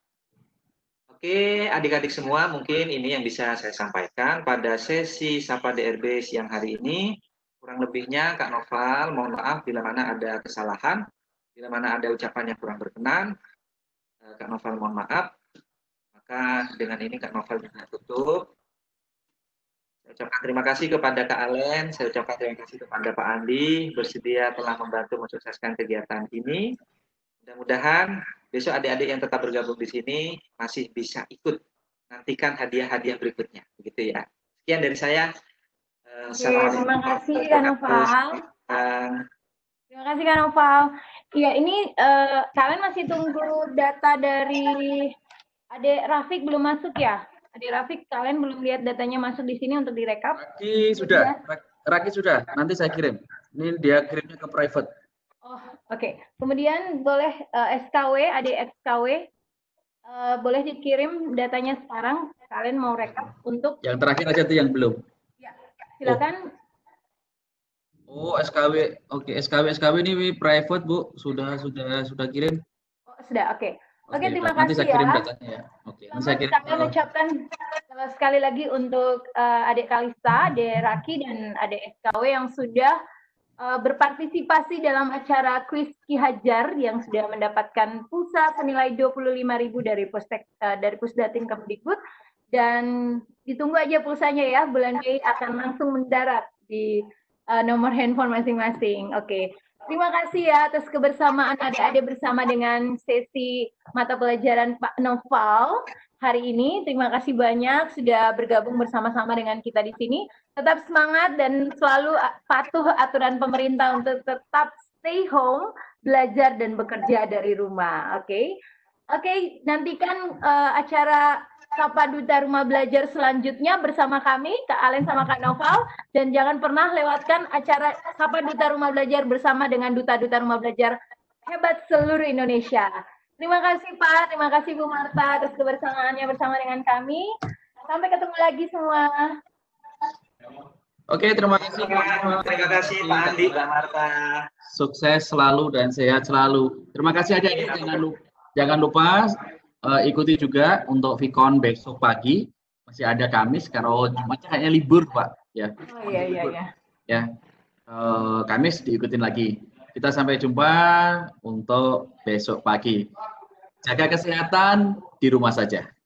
Oke, adik-adik semua, mungkin ini yang bisa saya sampaikan pada sesi Sapa D R B siang hari ini. Kurang lebihnya Kak Noval, mohon maaf bila mana ada kesalahan, bila mana ada ucapan yang kurang berkenan. Kak Noval mohon maaf. Maka dengan ini Kak Noval bisa tutup. Saya ucapkan terima kasih kepada Kak Alen, saya ucapkan terima kasih kepada Pak Andi, bersedia telah membantu mensukseskan kegiatan ini. Mudah-mudahan besok adik-adik yang tetap bergabung di sini masih bisa ikut. Nantikan hadiah-hadiah berikutnya, begitu ya. Sekian dari saya. Oke, terima kasih Kak Noval. Terima kasih Kak Noval. Iya, ini uh, kalian masih tunggu data dari Adik Rafiq belum masuk ya? Adik Rafiq, kalian belum lihat datanya masuk di sini untuk direkap? Raki sudah, Raki sudah. Nanti saya kirim. Ini dia kirimnya ke private. Oh, oke. Okay. Kemudian boleh uh, S K W, adik S K W, uh, boleh dikirim datanya sekarang. Kalian mau rekap untuk yang terakhir aja tuh yang belum. Ya, silakan. Oh, oh S K W, oke okay. S K W S K W ini private Bu, sudah sudah sudah kirim. Oh, sudah, oke. Okay. Oke, okay, terima nanti kasih saya kirim ya. Datanya ya. Oke, okay. saya kirim. Saya mengucapkan uh, sekali lagi untuk uh, adik Kalista, adik Raki, dan adik S K W yang sudah uh, berpartisipasi dalam acara kuis Ki Hajar yang sudah mendapatkan pulsa senilai dua puluh lima ribu dari Pustek uh, dari Pusdatin Kemdikbud, dan ditunggu aja pulsanya ya, bulan Mei akan langsung mendarat di uh, nomor handphone masing-masing. Oke. Okay. Terima kasih ya atas kebersamaan adik-adik bersama dengan sesi mata pelajaran Pak Noval hari ini. Terima kasih banyak sudah bergabung bersama-sama dengan kita di sini. Tetap semangat dan selalu patuh aturan pemerintah untuk tetap stay home, belajar dan bekerja dari rumah. Oke, okay? Oke, okay, nantikan uh, acara Sapa Duta Rumah Belajar selanjutnya bersama kami, Kak Alen sama Kak Noval. Dan jangan pernah lewatkan acara Sapa Duta Rumah Belajar bersama dengan Duta-Duta Rumah Belajar hebat seluruh Indonesia. Terima kasih Pak, terima kasih Bu Marta atas kebersamaannya bersama dengan kami. Sampai ketemu lagi semua. Oke, terima kasih. Terima kasih Pak Andi, Mbak Marta. Sukses selalu dan sehat selalu. Terima kasih adik-adik. Jangan lupa, jangan lupa uh, ikuti juga untuk Vicon besok pagi. Masih ada Kamis, kalau Jumatnya kayaknya libur, Pak. Ya. Oh iya iya iya. Ya. Uh, Kamis diikutin lagi. Kita sampai jumpa untuk besok pagi. Jaga kesehatan di rumah saja.